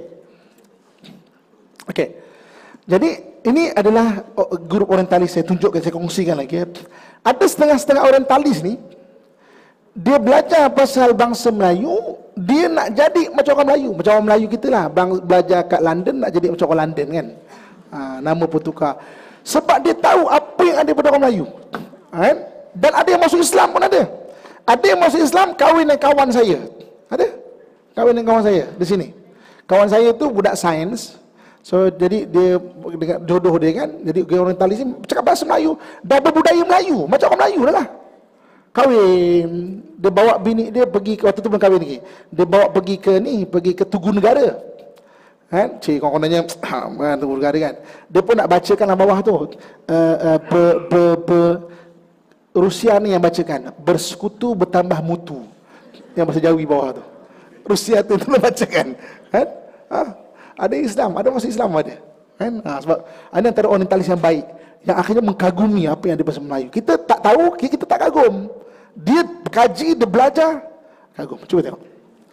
[SPEAKER 1] Jadi ini adalah grup orientalis saya tunjukkan, saya kongsikan lagi. Ada setengah-setengah orientalis ni, dia belajar pasal bangsa Melayu, dia nak jadi macam orang Melayu. Macam orang Melayu kita lah, belajar kat London nak jadi macam orang London kan. Nama pun tukar. Sebab dia tahu apa yang ada pada orang Melayu. Dan ada yang masuk Islam pun ada. Ada yang masuk Islam kahwin dengan kawan saya. Ada? Kahwin dengan kawan saya di sini. Kawan saya tu budak sains. So jadi dia dengan jodoh dia kan, jadi orientalis ni cakap bahasa Melayu, dah berbudaya Melayu, macam orang Melayu dah lah. Kahwin, dia bawa bini dia pergi ke, waktu tu belum kahwin lagi, dia bawa pergi ke Tugu Negara. Kan? Cik, orang nanya, Tugu Negara kan. Dia pun nak bacakan lah bawah tu. Rusia ni yang bacakan, bersekutu bertambah mutu. Yang bahasa Jawi bawah tu. Rusia tu lah bacakan. Kan? Ada Islam, ada masuk Islam ada. Kan? Sebab ada antara orientalis yang baik, yang akhirnya mengkagumi apa yang ada bahasa Melayu. Kita tak tahu, kita tak kagum. Dia kaji, dia belajar, kagum. Cuba tengok.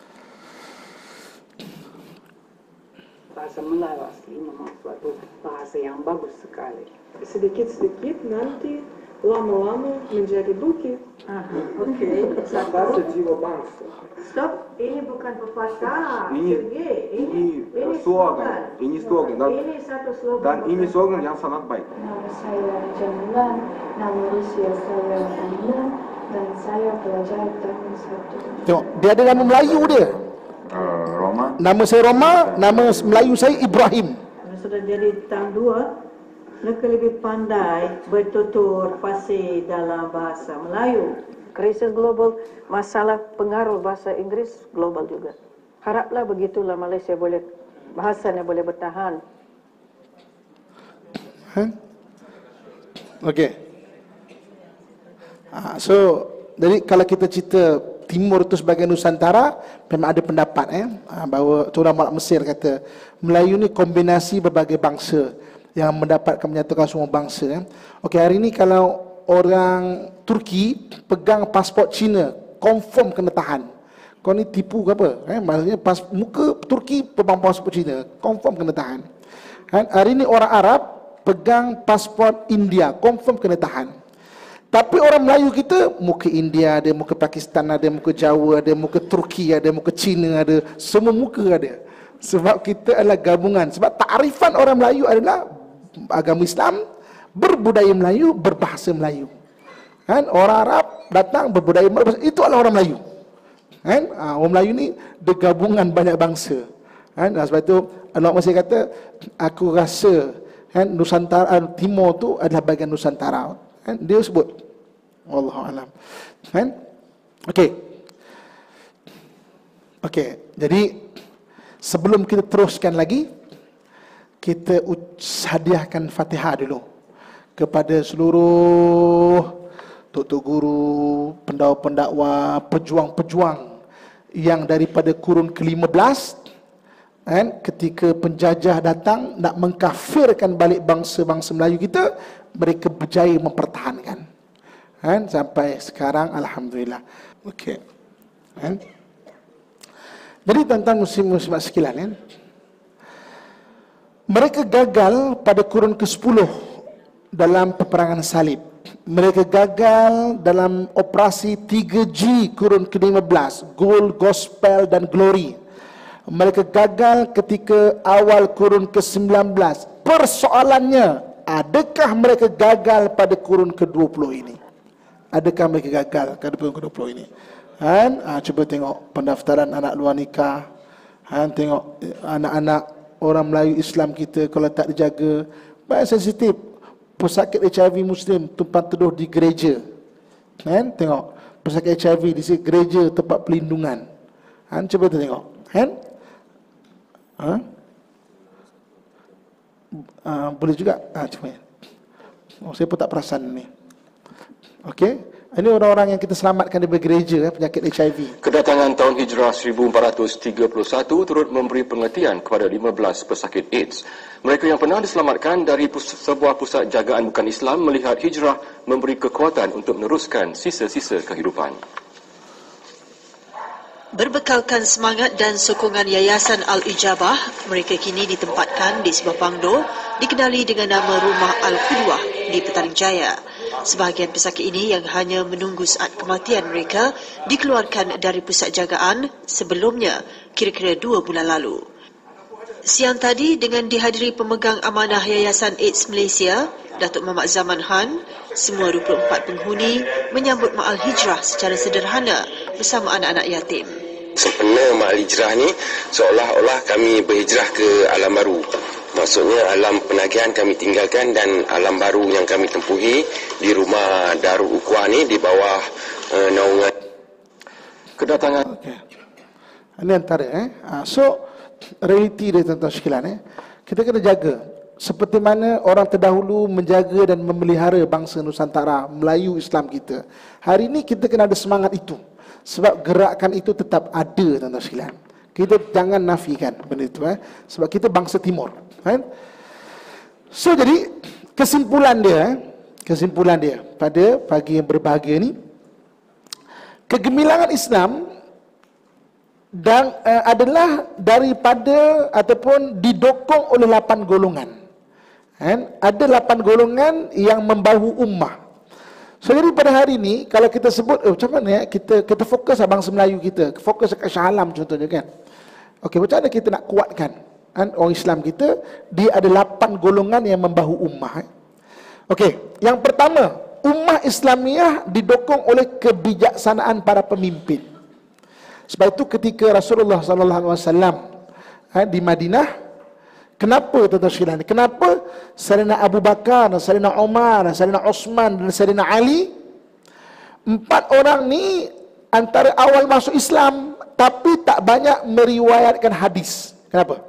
[SPEAKER 5] Bahasa Melayu asli memang suatu bahasa yang bagus sekali. Sedikit-sedikit nanti lama-lama menjadi bukit.
[SPEAKER 4] Okey.
[SPEAKER 3] Bahasa jiwa bangsa.
[SPEAKER 4] Stop. Ini bukan pepatah.
[SPEAKER 8] Ini slogan. Ini slogan.
[SPEAKER 4] Ini satu slogan.
[SPEAKER 8] Dan ini slogan yang sangat baik.
[SPEAKER 9] Nama saya Jamilan, nama usia saya 9 dan saya belajar tahun 1.
[SPEAKER 1] Tengok, dia ada nama Melayu dia.
[SPEAKER 8] Roma.
[SPEAKER 1] Nama saya Roma, nama Melayu saya Ibrahim.
[SPEAKER 10] Sudah jadi tahun 2, mereka lebih pandai bertutur fasih dalam bahasa Melayu. Krisis global, masalah pengaruh bahasa Inggeris global juga. Haraplah begitulah Malaysia boleh, bahasanya boleh bertahan.
[SPEAKER 1] Okey. So, jadi kalau kita cerita Timur itu sebagai Nusantara, memang ada pendapat bahawa ulama Mesir kata Melayu ni kombinasi berbagai bangsa yang mendapatkan menyatukan semua bangsa. Okey, hari ini kalau orang Turki pegang pasport Cina, confirm kena tahan. Kau ni tipu ke apa? Maksudnya muka Turki pegang pasport Cina, confirm kena tahan. Hari ini orang Arab pegang pasport India, confirm kena tahan. Tapi orang Melayu kita, muka India ada, muka Pakistan ada, muka Jawa ada, muka Turki ada, muka Cina ada, semua muka ada. Sebab kita adalah gabungan. Sebab takrifan orang Melayu adalah agama Islam, berbudaya Melayu, berbahasa Melayu. Orang Arab datang berbudaya Melayu, itu adalah orang Melayu. Orang Melayu ni bergabungan banyak bangsa. Sebab itu Allah masih kata, aku rasa Nusantara Timur tu adalah bahagian Nusantara. Dia sebut, wallahu alam. Okey. Jadi sebelum kita teruskan lagi, kita hadiahkan Fatihah dulu kepada seluruh tok-tok guru, pendakwa, pejuang-pejuang yang daripada kurun ke-15 ketika penjajah datang nak mengkafirkan balik bangsa-bangsa Melayu kita, mereka berjaya mempertahankan sampai sekarang, alhamdulillah. Okey. Jadi tuan-tuan muslim-muslimat sekalian, mereka gagal pada kurun ke-10 dalam peperangan salib. Mereka gagal dalam operasi 3G kurun ke-15, Gold, Gospel dan Glory. Mereka gagal ketika awal kurun ke-19. Persoalannya, adakah mereka gagal pada kurun ke-20 ini? Adakah mereka gagal pada kurun ke-20 ini? Cuba tengok pendaftaran anak luar nikah, Tengok anak-anak orang Melayu Islam kita kalau tak dijaga, banyak sensitif. Pesakit HIV Muslim tumpang teduh di gereja. Tengok pesakit HIV di sini gereja tempat pelindungan. Cuba tu tengok. Boleh juga. Cuba. Saya pun tak perasan ni. Okey. Ini orang-orang yang kita selamatkan dari gereja, penyakit HIV.
[SPEAKER 11] Kedatangan tahun hijrah 1431 turut memberi pengertian kepada 15 pesakit AIDS. Mereka yang pernah diselamatkan dari sebuah pusat jagaan bukan Islam melihat hijrah memberi kekuatan untuk meneruskan sisa-sisa kehidupan.
[SPEAKER 12] Berbekalkan semangat dan sokongan Yayasan Al-Ijabah, mereka kini ditempatkan di sebuah banglo dikenali dengan nama Rumah Al-Qudwah di Petaling Jaya. Sebahagian pesakit ini yang hanya menunggu saat kematian mereka dikeluarkan dari pusat jagaan sebelumnya, kira-kira 2 bulan lalu. Siang tadi dengan dihadiri pemegang amanah Yayasan AIDS Malaysia, Datuk Muhammad Zaman Han, semua 24 penghuni menyambut Ma'al Hijrah secara sederhana bersama anak-anak yatim.
[SPEAKER 13] Sempena Ma'al Hijrah ni seolah-olah kami berhijrah ke alam baru. Maksudnya alam penagihan kami tinggalkan dan alam baru yang kami tempuhi di rumah Darul Ukhwah ni di bawah naungan
[SPEAKER 11] kedatangan.
[SPEAKER 1] Okay. Ini antara so realiti dia tuan-tuan sekalian kita kena jaga seperti mana orang terdahulu menjaga dan memelihara bangsa Nusantara Melayu Islam kita. Hari ini kita kena ada semangat itu. Sebab gerakan itu tetap ada tuan-tuan sekalian. Kita jangan nafikan benda itu sebab kita bangsa timur. So jadi kesimpulan dia pada pagi yang berbahagia ni, kegemilangan Islam dan adalah daripada ataupun didokong oleh 8 golongan. Ada 8 golongan yang membahu ummah. So jadi pada hari ini kalau kita sebut macam mana kita fokus bangsa Melayu kita, fokus kat Shah Alam contohnya kan. Okey, macam mana kita nak kuatkan orang Islam kita? Dia ada 8 golongan yang membahu ummah. Okey, yang pertama, ummah Islamiah didokong oleh kebijaksanaan para pemimpin. Sebab itu ketika Rasulullah SAW di Madinah, kenapa tuan-tuan sekalian? Kenapa Sayyidina Abu Bakar, Sayyidina Umar, Sayyidina Osman dan Sayyidina Ali, 4 orang ni antara awal masuk Islam tapi tak banyak meriwayatkan hadis. Kenapa?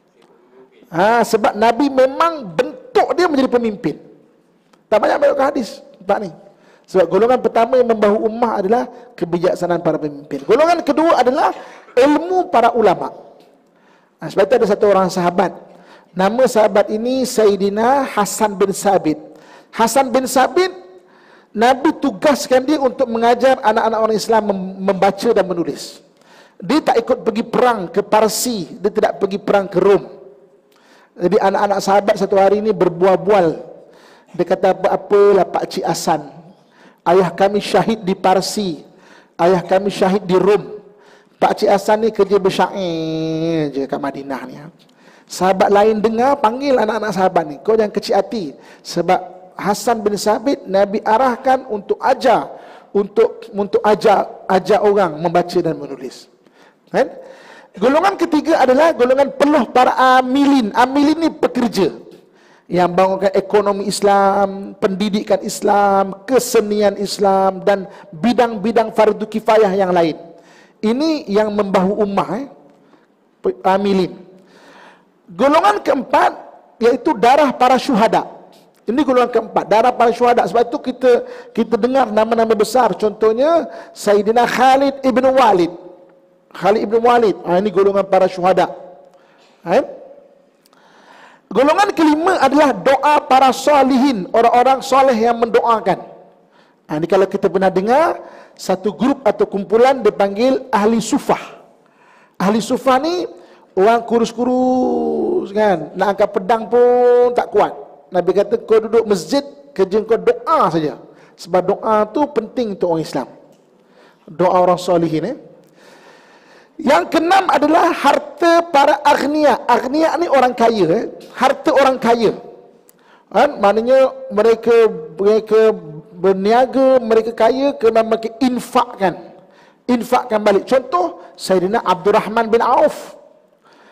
[SPEAKER 1] Sebab Nabi memang bentuk dia menjadi pemimpin. Tak banyak meriwayatkan hadis 4 ni. Sebab golongan pertama yang membahu ummah adalah kebijaksanaan para pemimpin. Golongan kedua adalah ilmu para ulama. Sebab itu ada satu orang sahabat. Nama sahabat ini Sayyidina Hasan bin Sabit. Hasan bin Sabit, Nabi tugaskan dia untuk mengajar anak-anak orang Islam membaca dan menulis. Dia tak ikut pergi perang ke Parsi, dia tidak pergi perang ke Rom. Jadi anak-anak sahabat satu hari ini berbual-bual. Dia kata apa-apalah Pak Cik Hasan, ayah kami syahid di Parsi, ayah kami syahid di Rom. Pak Cik Hasan ni kerja bersyair je kat Madinah ni. Sahabat lain dengar, panggil anak-anak sahabat ni, kau jangan kecil hati. Sebab Hasan bin Sabit Nabi arahkan untuk ajar, untuk ajar orang membaca dan menulis. Golongan ketiga adalah golongan peluh para amilin. Amilin ni pekerja yang bangunkan ekonomi Islam, pendidikan Islam, kesenian Islam dan bidang-bidang fardu kifayah yang lain. Ini yang membahu ummah, amilin. Golongan keempat iaitu darah para syuhada. Ini golongan keempat, darah para syuhada. Sebab itu kita dengar nama-nama besar. Contohnya Sayyidina Khalid ibn Walid. Khalid ibn Walid. Ini golongan para syuhada. Golongan kelima adalah doa para solihin, orang-orang soleh yang mendoakan. Ini kalau kita pernah dengar satu grup atau kumpulan dipanggil ahli sufah. Ahli sufah ni orang kurus-kurus kan, nak angkat pedang pun tak kuat. Nabi kata kau duduk masjid, kerja kau doa saja. Sebab doa tu penting untuk orang Islam. Doa orang solihin. Yang keenam adalah harta para aghnia. Aghnia ni orang kaya. Harta orang kaya. Maknanya mereka berniaga, mereka kaya kerana mereka infakkan balik. Contoh Sayyidina Abdul Rahman bin Auf.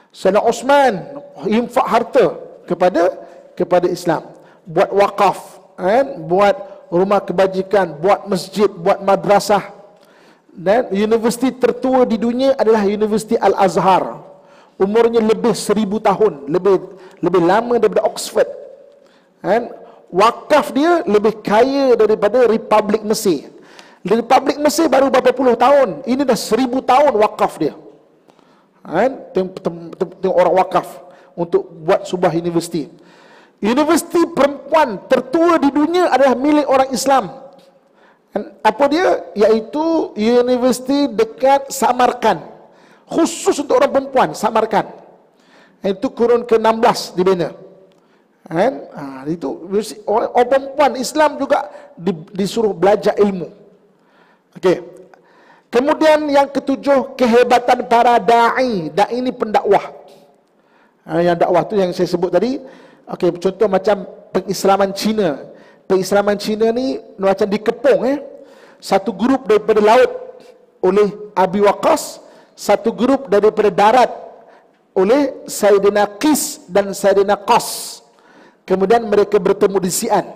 [SPEAKER 1] Sayyidina Osman infak harta kepada Islam, buat wakaf, kan? Buat rumah kebajikan, buat masjid, buat madrasah. Dan universiti tertua di dunia adalah Universiti Al-Azhar. Umurnya lebih 1000 tahun, lebih lama daripada Oxford. Kan? Wakaf dia lebih kaya daripada Republik Mesir. Republik Mesir baru berapa puluh tahun, ini dah 1000 tahun wakaf dia. Kan? Tengok orang wakaf untuk buat sebuah universiti. Universiti perempuan tertua di dunia adalah milik orang Islam. Apa dia? Iaitu universiti dekat Samarkand, khusus untuk orang perempuan, Samarkand. Itu kurun ke-16 dibina. Kan? Itu orang perempuan Islam juga disuruh belajar ilmu. Okey. Kemudian yang ketujuh, kehebatan para da'i. Da'i ini pendakwah. Yang dakwah tu yang saya sebut tadi. Okey, contoh macam pengislaman Cina. Pengislaman Cina ni macam dikepung satu grup daripada laut oleh Abi Waqqas, satu grup daripada darat oleh Sayyidina Qis dan Sayyidina Qas. Kemudian mereka bertemu di Xi'an.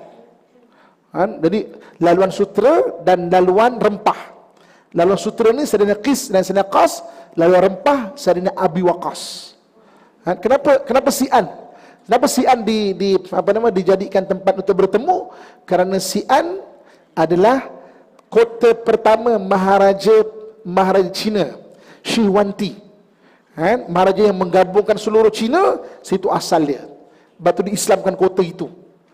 [SPEAKER 1] Jadi laluan sutera dan laluan rempah. Laluan sutera ni Sayyidina Qis dan Sayyidina Qas, laluan rempah Sayyidina Abi Waqqas. Kenapa Xi'an? Kenapa Xi'an dijadikan tempat untuk bertemu? Kerana Xi'an adalah kota pertama Maharaja Cina, Shi Huangdi. Maharaja yang menggabungkan seluruh Cina, situ asal dia. Lepas tu diislamkan kota itu.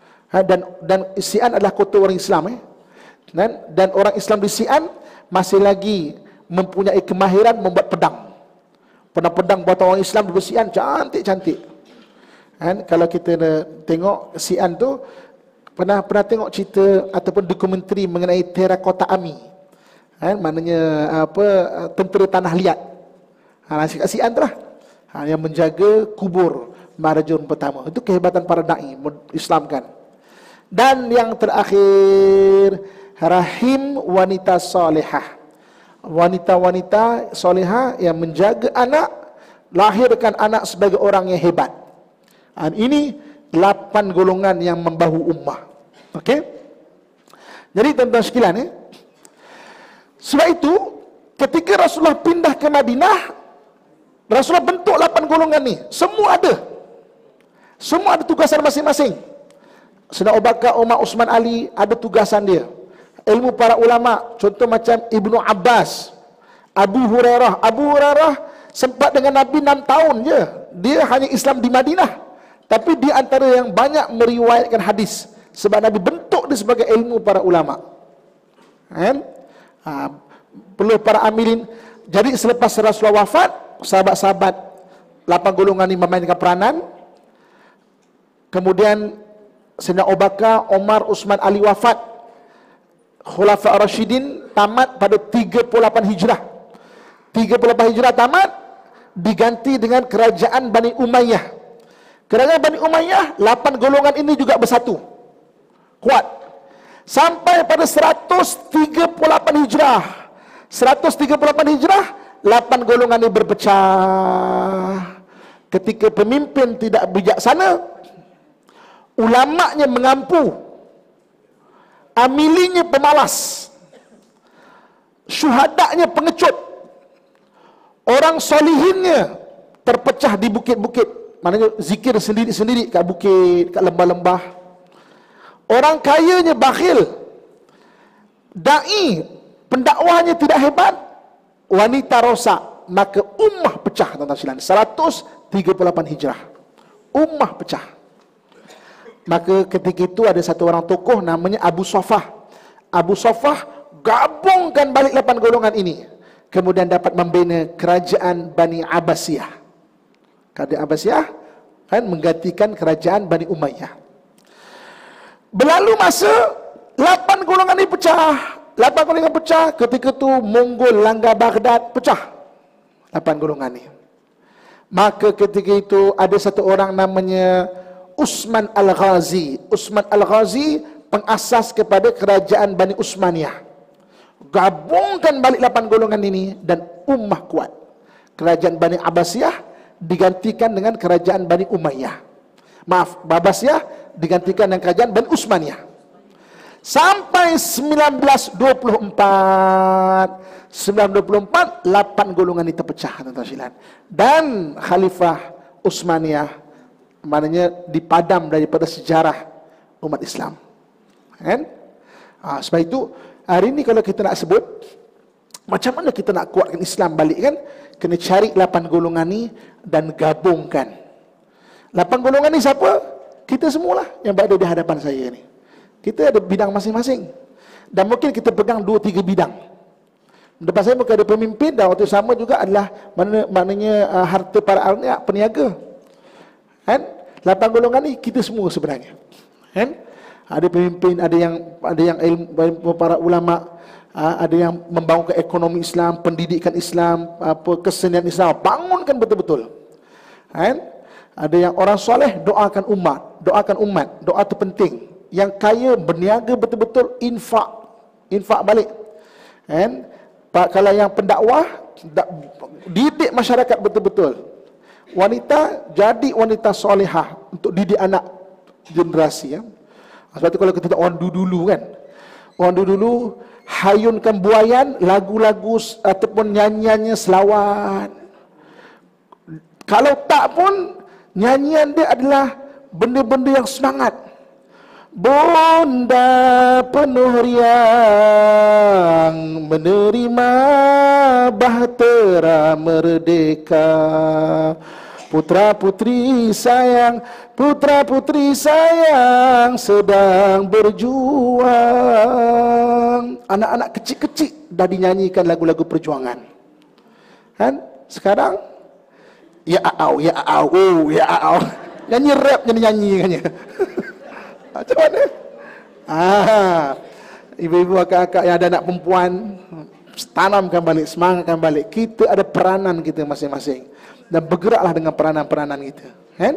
[SPEAKER 1] Dan Xi'an adalah kota orang Islam. Dan orang Islam di Xi'an masih lagi mempunyai kemahiran membuat pedang. Pedang buatan orang Islam di Xi'an cantik-cantik. Kalau kita tengok Xi'an tu, pernah tengok cerita ataupun dokumentari mengenai Terracotta Army. Maknanya tentera tanah liat. Nasi kat Xi'an tu lah. Yang menjaga kubur Maharaja pertama. Itu kehebatan para da'i Islamkan. Dan yang terakhir, rahim wanita solehah. Wanita-wanita solehah yang menjaga anak, lahirkan anak sebagai orang yang hebat. Ini 8 golongan yang membahu ummah. Okey? Jadi tuan-tuan sekalian, sebab itu ketika Rasulullah pindah ke Madinah, Rasulullah bentuk 8 golongan ni. Semua ada tugasan masing-masing. Sayyidina Abu Bakar, Umar, Uthman, Ali ada tugasan dia. Ilmu para ulama, contoh macam Ibnu Abbas, Abu Hurairah sempat dengan Nabi 6 tahun je. Dia hanya Islam di Madinah. Tapi dia antara yang banyak meriwayatkan hadis, sebab Nabi bentuk dia sebagai ilmu para ulama. Perlu para amilin. Jadi selepas Rasulullah wafat, sahabat-sahabat 8 golongan ini memainkan peranan. Kemudian Sayyidina Abu Bakar, Umar, Uthman, Ali wafat. Khulafa Ar-Rasyidin tamat pada 38 Hijrah. 38 Hijrah tamat, diganti dengan kerajaan Bani Umayyah. Kerana Bani Umayyah, 8 golongan ini juga bersatu, kuat, sampai pada 138 Hijrah. 138 Hijrah, 8 golongan ini berpecah. Ketika pemimpin tidak bijaksana, ulamanya mengampu, amilinya pemalas, syuhadanya pengecut, orang solihinnya terpecah di bukit-bukit. Maknanya zikir sendiri-sendiri kat bukit, kat lembah-lembah. Orang kayanya bakhil. Da'i, pendakwahnya tidak hebat, wanita rosak. Maka ummah pecah, tuan-tuan sekalian. 138 Hijrah. Ummah pecah. Maka ketika itu ada satu orang tokoh namanya Abu Sofah. Abu Sofah gabungkan balik 8 golongan ini. Kemudian dapat membina kerajaan Bani Abbasiyah. Kerajaan Abbasiyah menggantikan kerajaan Bani Umayyah. Berlalu masa, 8 golongan ini pecah. 8 golongan pecah. Ketika itu Mongol langgar Baghdad, pecah 8 golongan ini. Maka ketika itu ada satu orang namanya Utsman Al-Ghazi. Utsman Al-Ghazi pengasas kepada kerajaan Bani Utsmaniyah. Gabungkan balik 8 golongan ini dan ummah kuat. Kerajaan Bani Abbasiyah digantikan dengan kerajaan Bani Umayyah. Maaf, Abbasiyah digantikan dengan kerajaan Bani Utsmaniyah. Sampai 1924, 8 golongan ini terpecah, tuan-tuan sekalian. Dan Khalifah Utsmaniyah maknanya dipadam daripada sejarah umat Islam. Kan? Sebab itu hari ini kalau kita nak sebut macam mana kita nak kuatkan Islam balik kan, kena cari 8 golongan ni dan gabungkan. 8 golongan ni siapa? Kita semualah yang berada di hadapan saya ni. Kita ada bidang masing-masing. Dan mungkin kita pegang 2-3 bidang. Depan saya mungkin ada pemimpin dan waktu sama juga adalah maknanya harta para peniaga. Kan? 8 golongan ni kita semua sebenarnya. Kan? Ada pemimpin, ada yang ilmu, para ulama, ada yang membangun ekonomi Islam, pendidikan Islam, kesenian Islam, bangunkan betul-betul. Kan? Ada yang orang soleh, doakan umat, doa itu penting. Yang kaya berniaga betul-betul, infak balik. Kan? Kalau yang pendakwah, didik masyarakat betul-betul. Wanita, jadi wanita solehah untuk didik anak generasi. Ya. Sebab itu kalau kita orang dulu kan, orang dulu hayunkan buayan, lagu-lagu ataupun nyanyiannya selawat. Kalau tak pun, nyanyian dia adalah benda-benda yang semangat. Bonda penuh riang menerima bahtera merdeka. Putra-putri sayang sedang berjuang. Anak-anak kecil-kecil dah dinyanyikan lagu-lagu perjuangan. Kan? Sekarang ya au. Nyanyi rap nyanyi kan ya. Macam mana? Ibu-ibu, akak-akak yang ada anak perempuan, tanamkan balik, semangatkan balik. Kita ada peranan kita masing-masing. Dan bergeraklah dengan peranan-peranan kita. Kan?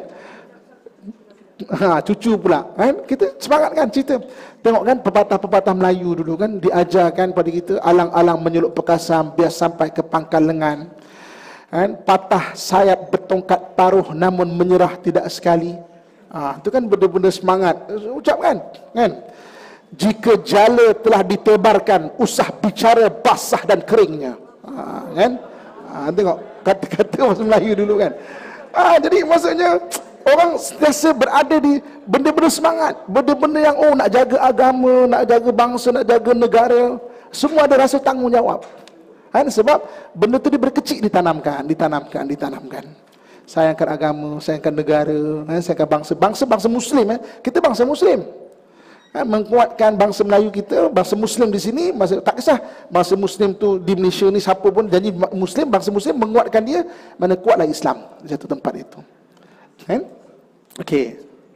[SPEAKER 1] Cucu pula. Kan? Kita semangatkan cerita. Tengok kan pepatah-pepatah Melayu dulu kan, diajarkan pada kita, alang-alang menyeluk perkasam, biar sampai ke pangkal lengan. Kan? Patah sayap bertongkat taruh, namun menyerah tidak sekali. Itu kan benda-benda semangat. Ucapkan, kan? Jika jala telah ditebarkan, usah bicara basah dan keringnya. Kan? Tengok kata-kata bahasa Melayu dulu kan. Jadi maksudnya orang sentiasa berada di benda-benda semangat, benda-benda yang nak jaga agama, nak jaga bangsa, nak jaga negara. Semua ada rasa tanggungjawab. Kan? Sebab benda tu berkecil ditanamkan. Sayangkan agama, sayangkan negara, sayangkan bangsa Muslim. Kita bangsa Muslim. Menguatkan bangsa Melayu kita, bangsa Muslim di sini, tak kisah bangsa Muslim tu di Malaysia ni siapa pun jadi Muslim, bangsa Muslim menguatkan dia, mana kuatlah Islam di satu tempat itu. Kan? Okey.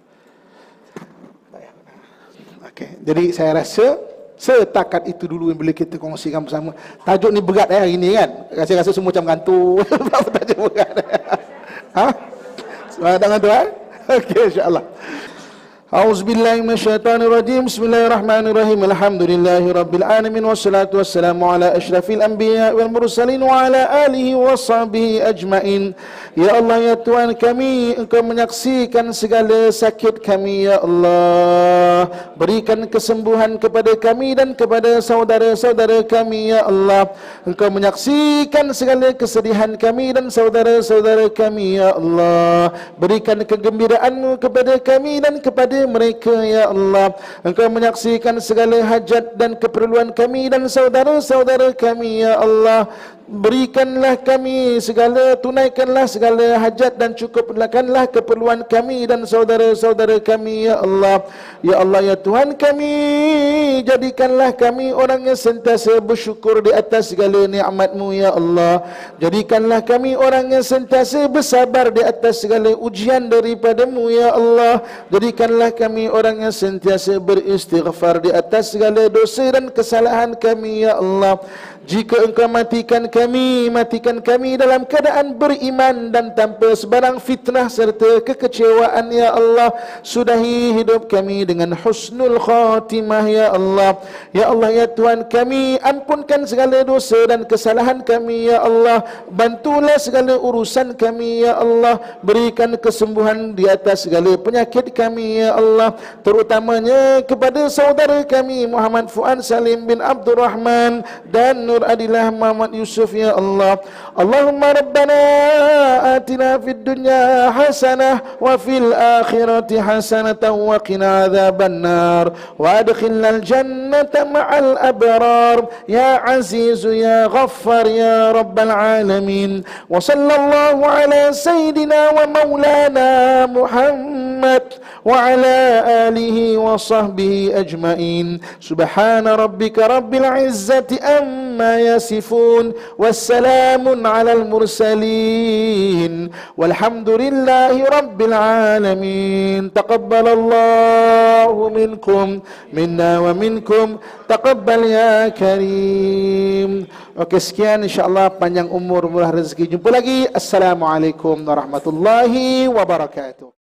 [SPEAKER 1] Jadi saya rasa setakat itu dulu yang boleh kita kongsikan bersama. Tajuk ni berat hari ni kan. Rasa semua macam gantung. Tajuk berat. Semangat tangan tu Okey, insya-Allah. A'udzubillahi minasyaitonirrajim. Bismillahirrahmanirrahim. Alhamdulillahi rabbil alamin wassalatu wassalamu ala asyrafil anbiya wal mursalin wa ala alihi washabihi ajmain. Ya Allah, ya Tuhan kami, Engkau menyaksikan segala sakit kami, ya Allah. Berikan kesembuhan kepada kami dan kepada saudara-saudara kami, ya Allah. Engkau menyaksikan segala kesedihan kami dan saudara-saudara kami, ya Allah. Berikan kegembiraan-Mu kepada kami dan kepada mereka, ya Allah. Engkau menyaksikan segala hajat dan keperluan kami dan saudara-saudara kami, ya Allah. Berikanlah kami segala, tunaikanlah segala hajat dan cukupkanlah keperluan kami dan saudara-saudara kami, ya Allah. Ya Allah, ya Tuhan kami, jadikanlah kami orang yang sentiasa bersyukur di atas segala nikmat-Mu, ya Allah. Jadikanlah kami orang yang sentiasa bersabar di atas segala ujian daripada-Mu, ya Allah. Jadikanlah kami orang yang sentiasa beristighfar di atas segala dosa dan kesalahan kami, ya Allah. Jika Engkau matikan kami, matikan kami dalam keadaan beriman dan tanpa sebarang fitnah serta kekecewaan ya Allah. Sudahi hidup kami dengan husnul khatimah ya Allah. Ya Allah ya Tuhan kami, ampunkan segala dosa dan kesalahan kami ya Allah. Bantulah segala urusan kami ya Allah. Berikan kesembuhan di atas segala penyakit kami ya Allah, terutamanya kepada saudara kami Muhammad Fuad Salim bin Abdul Rahman dan Nur Adilah Muhammad Yusuf ya Allah. Allahumma rabbana atina fid dunya hasanah wa fil akhirati hasanatan wa qina adzaban nar wa adkhilnal jannata ma'al abrar ya aziz ya ghaffar ya rabbal alamin. Wa sallallahu ala sayyidina wa maulana Muhammad wa ala alihi wa sahbihi ajma'in. Subhana rabbika rabbil izzati amma yasifun, wassalamun alal mursalin, walhamdulillahi rabbil alamin. Taqabbalallahu minkum minna wa minkum, taqabbal ya karim. Okey, sekian, insyaAllah panjang umur, murah rezeki. Jumpa lagi. Assalamualaikum warahmatullahi wabarakatuh.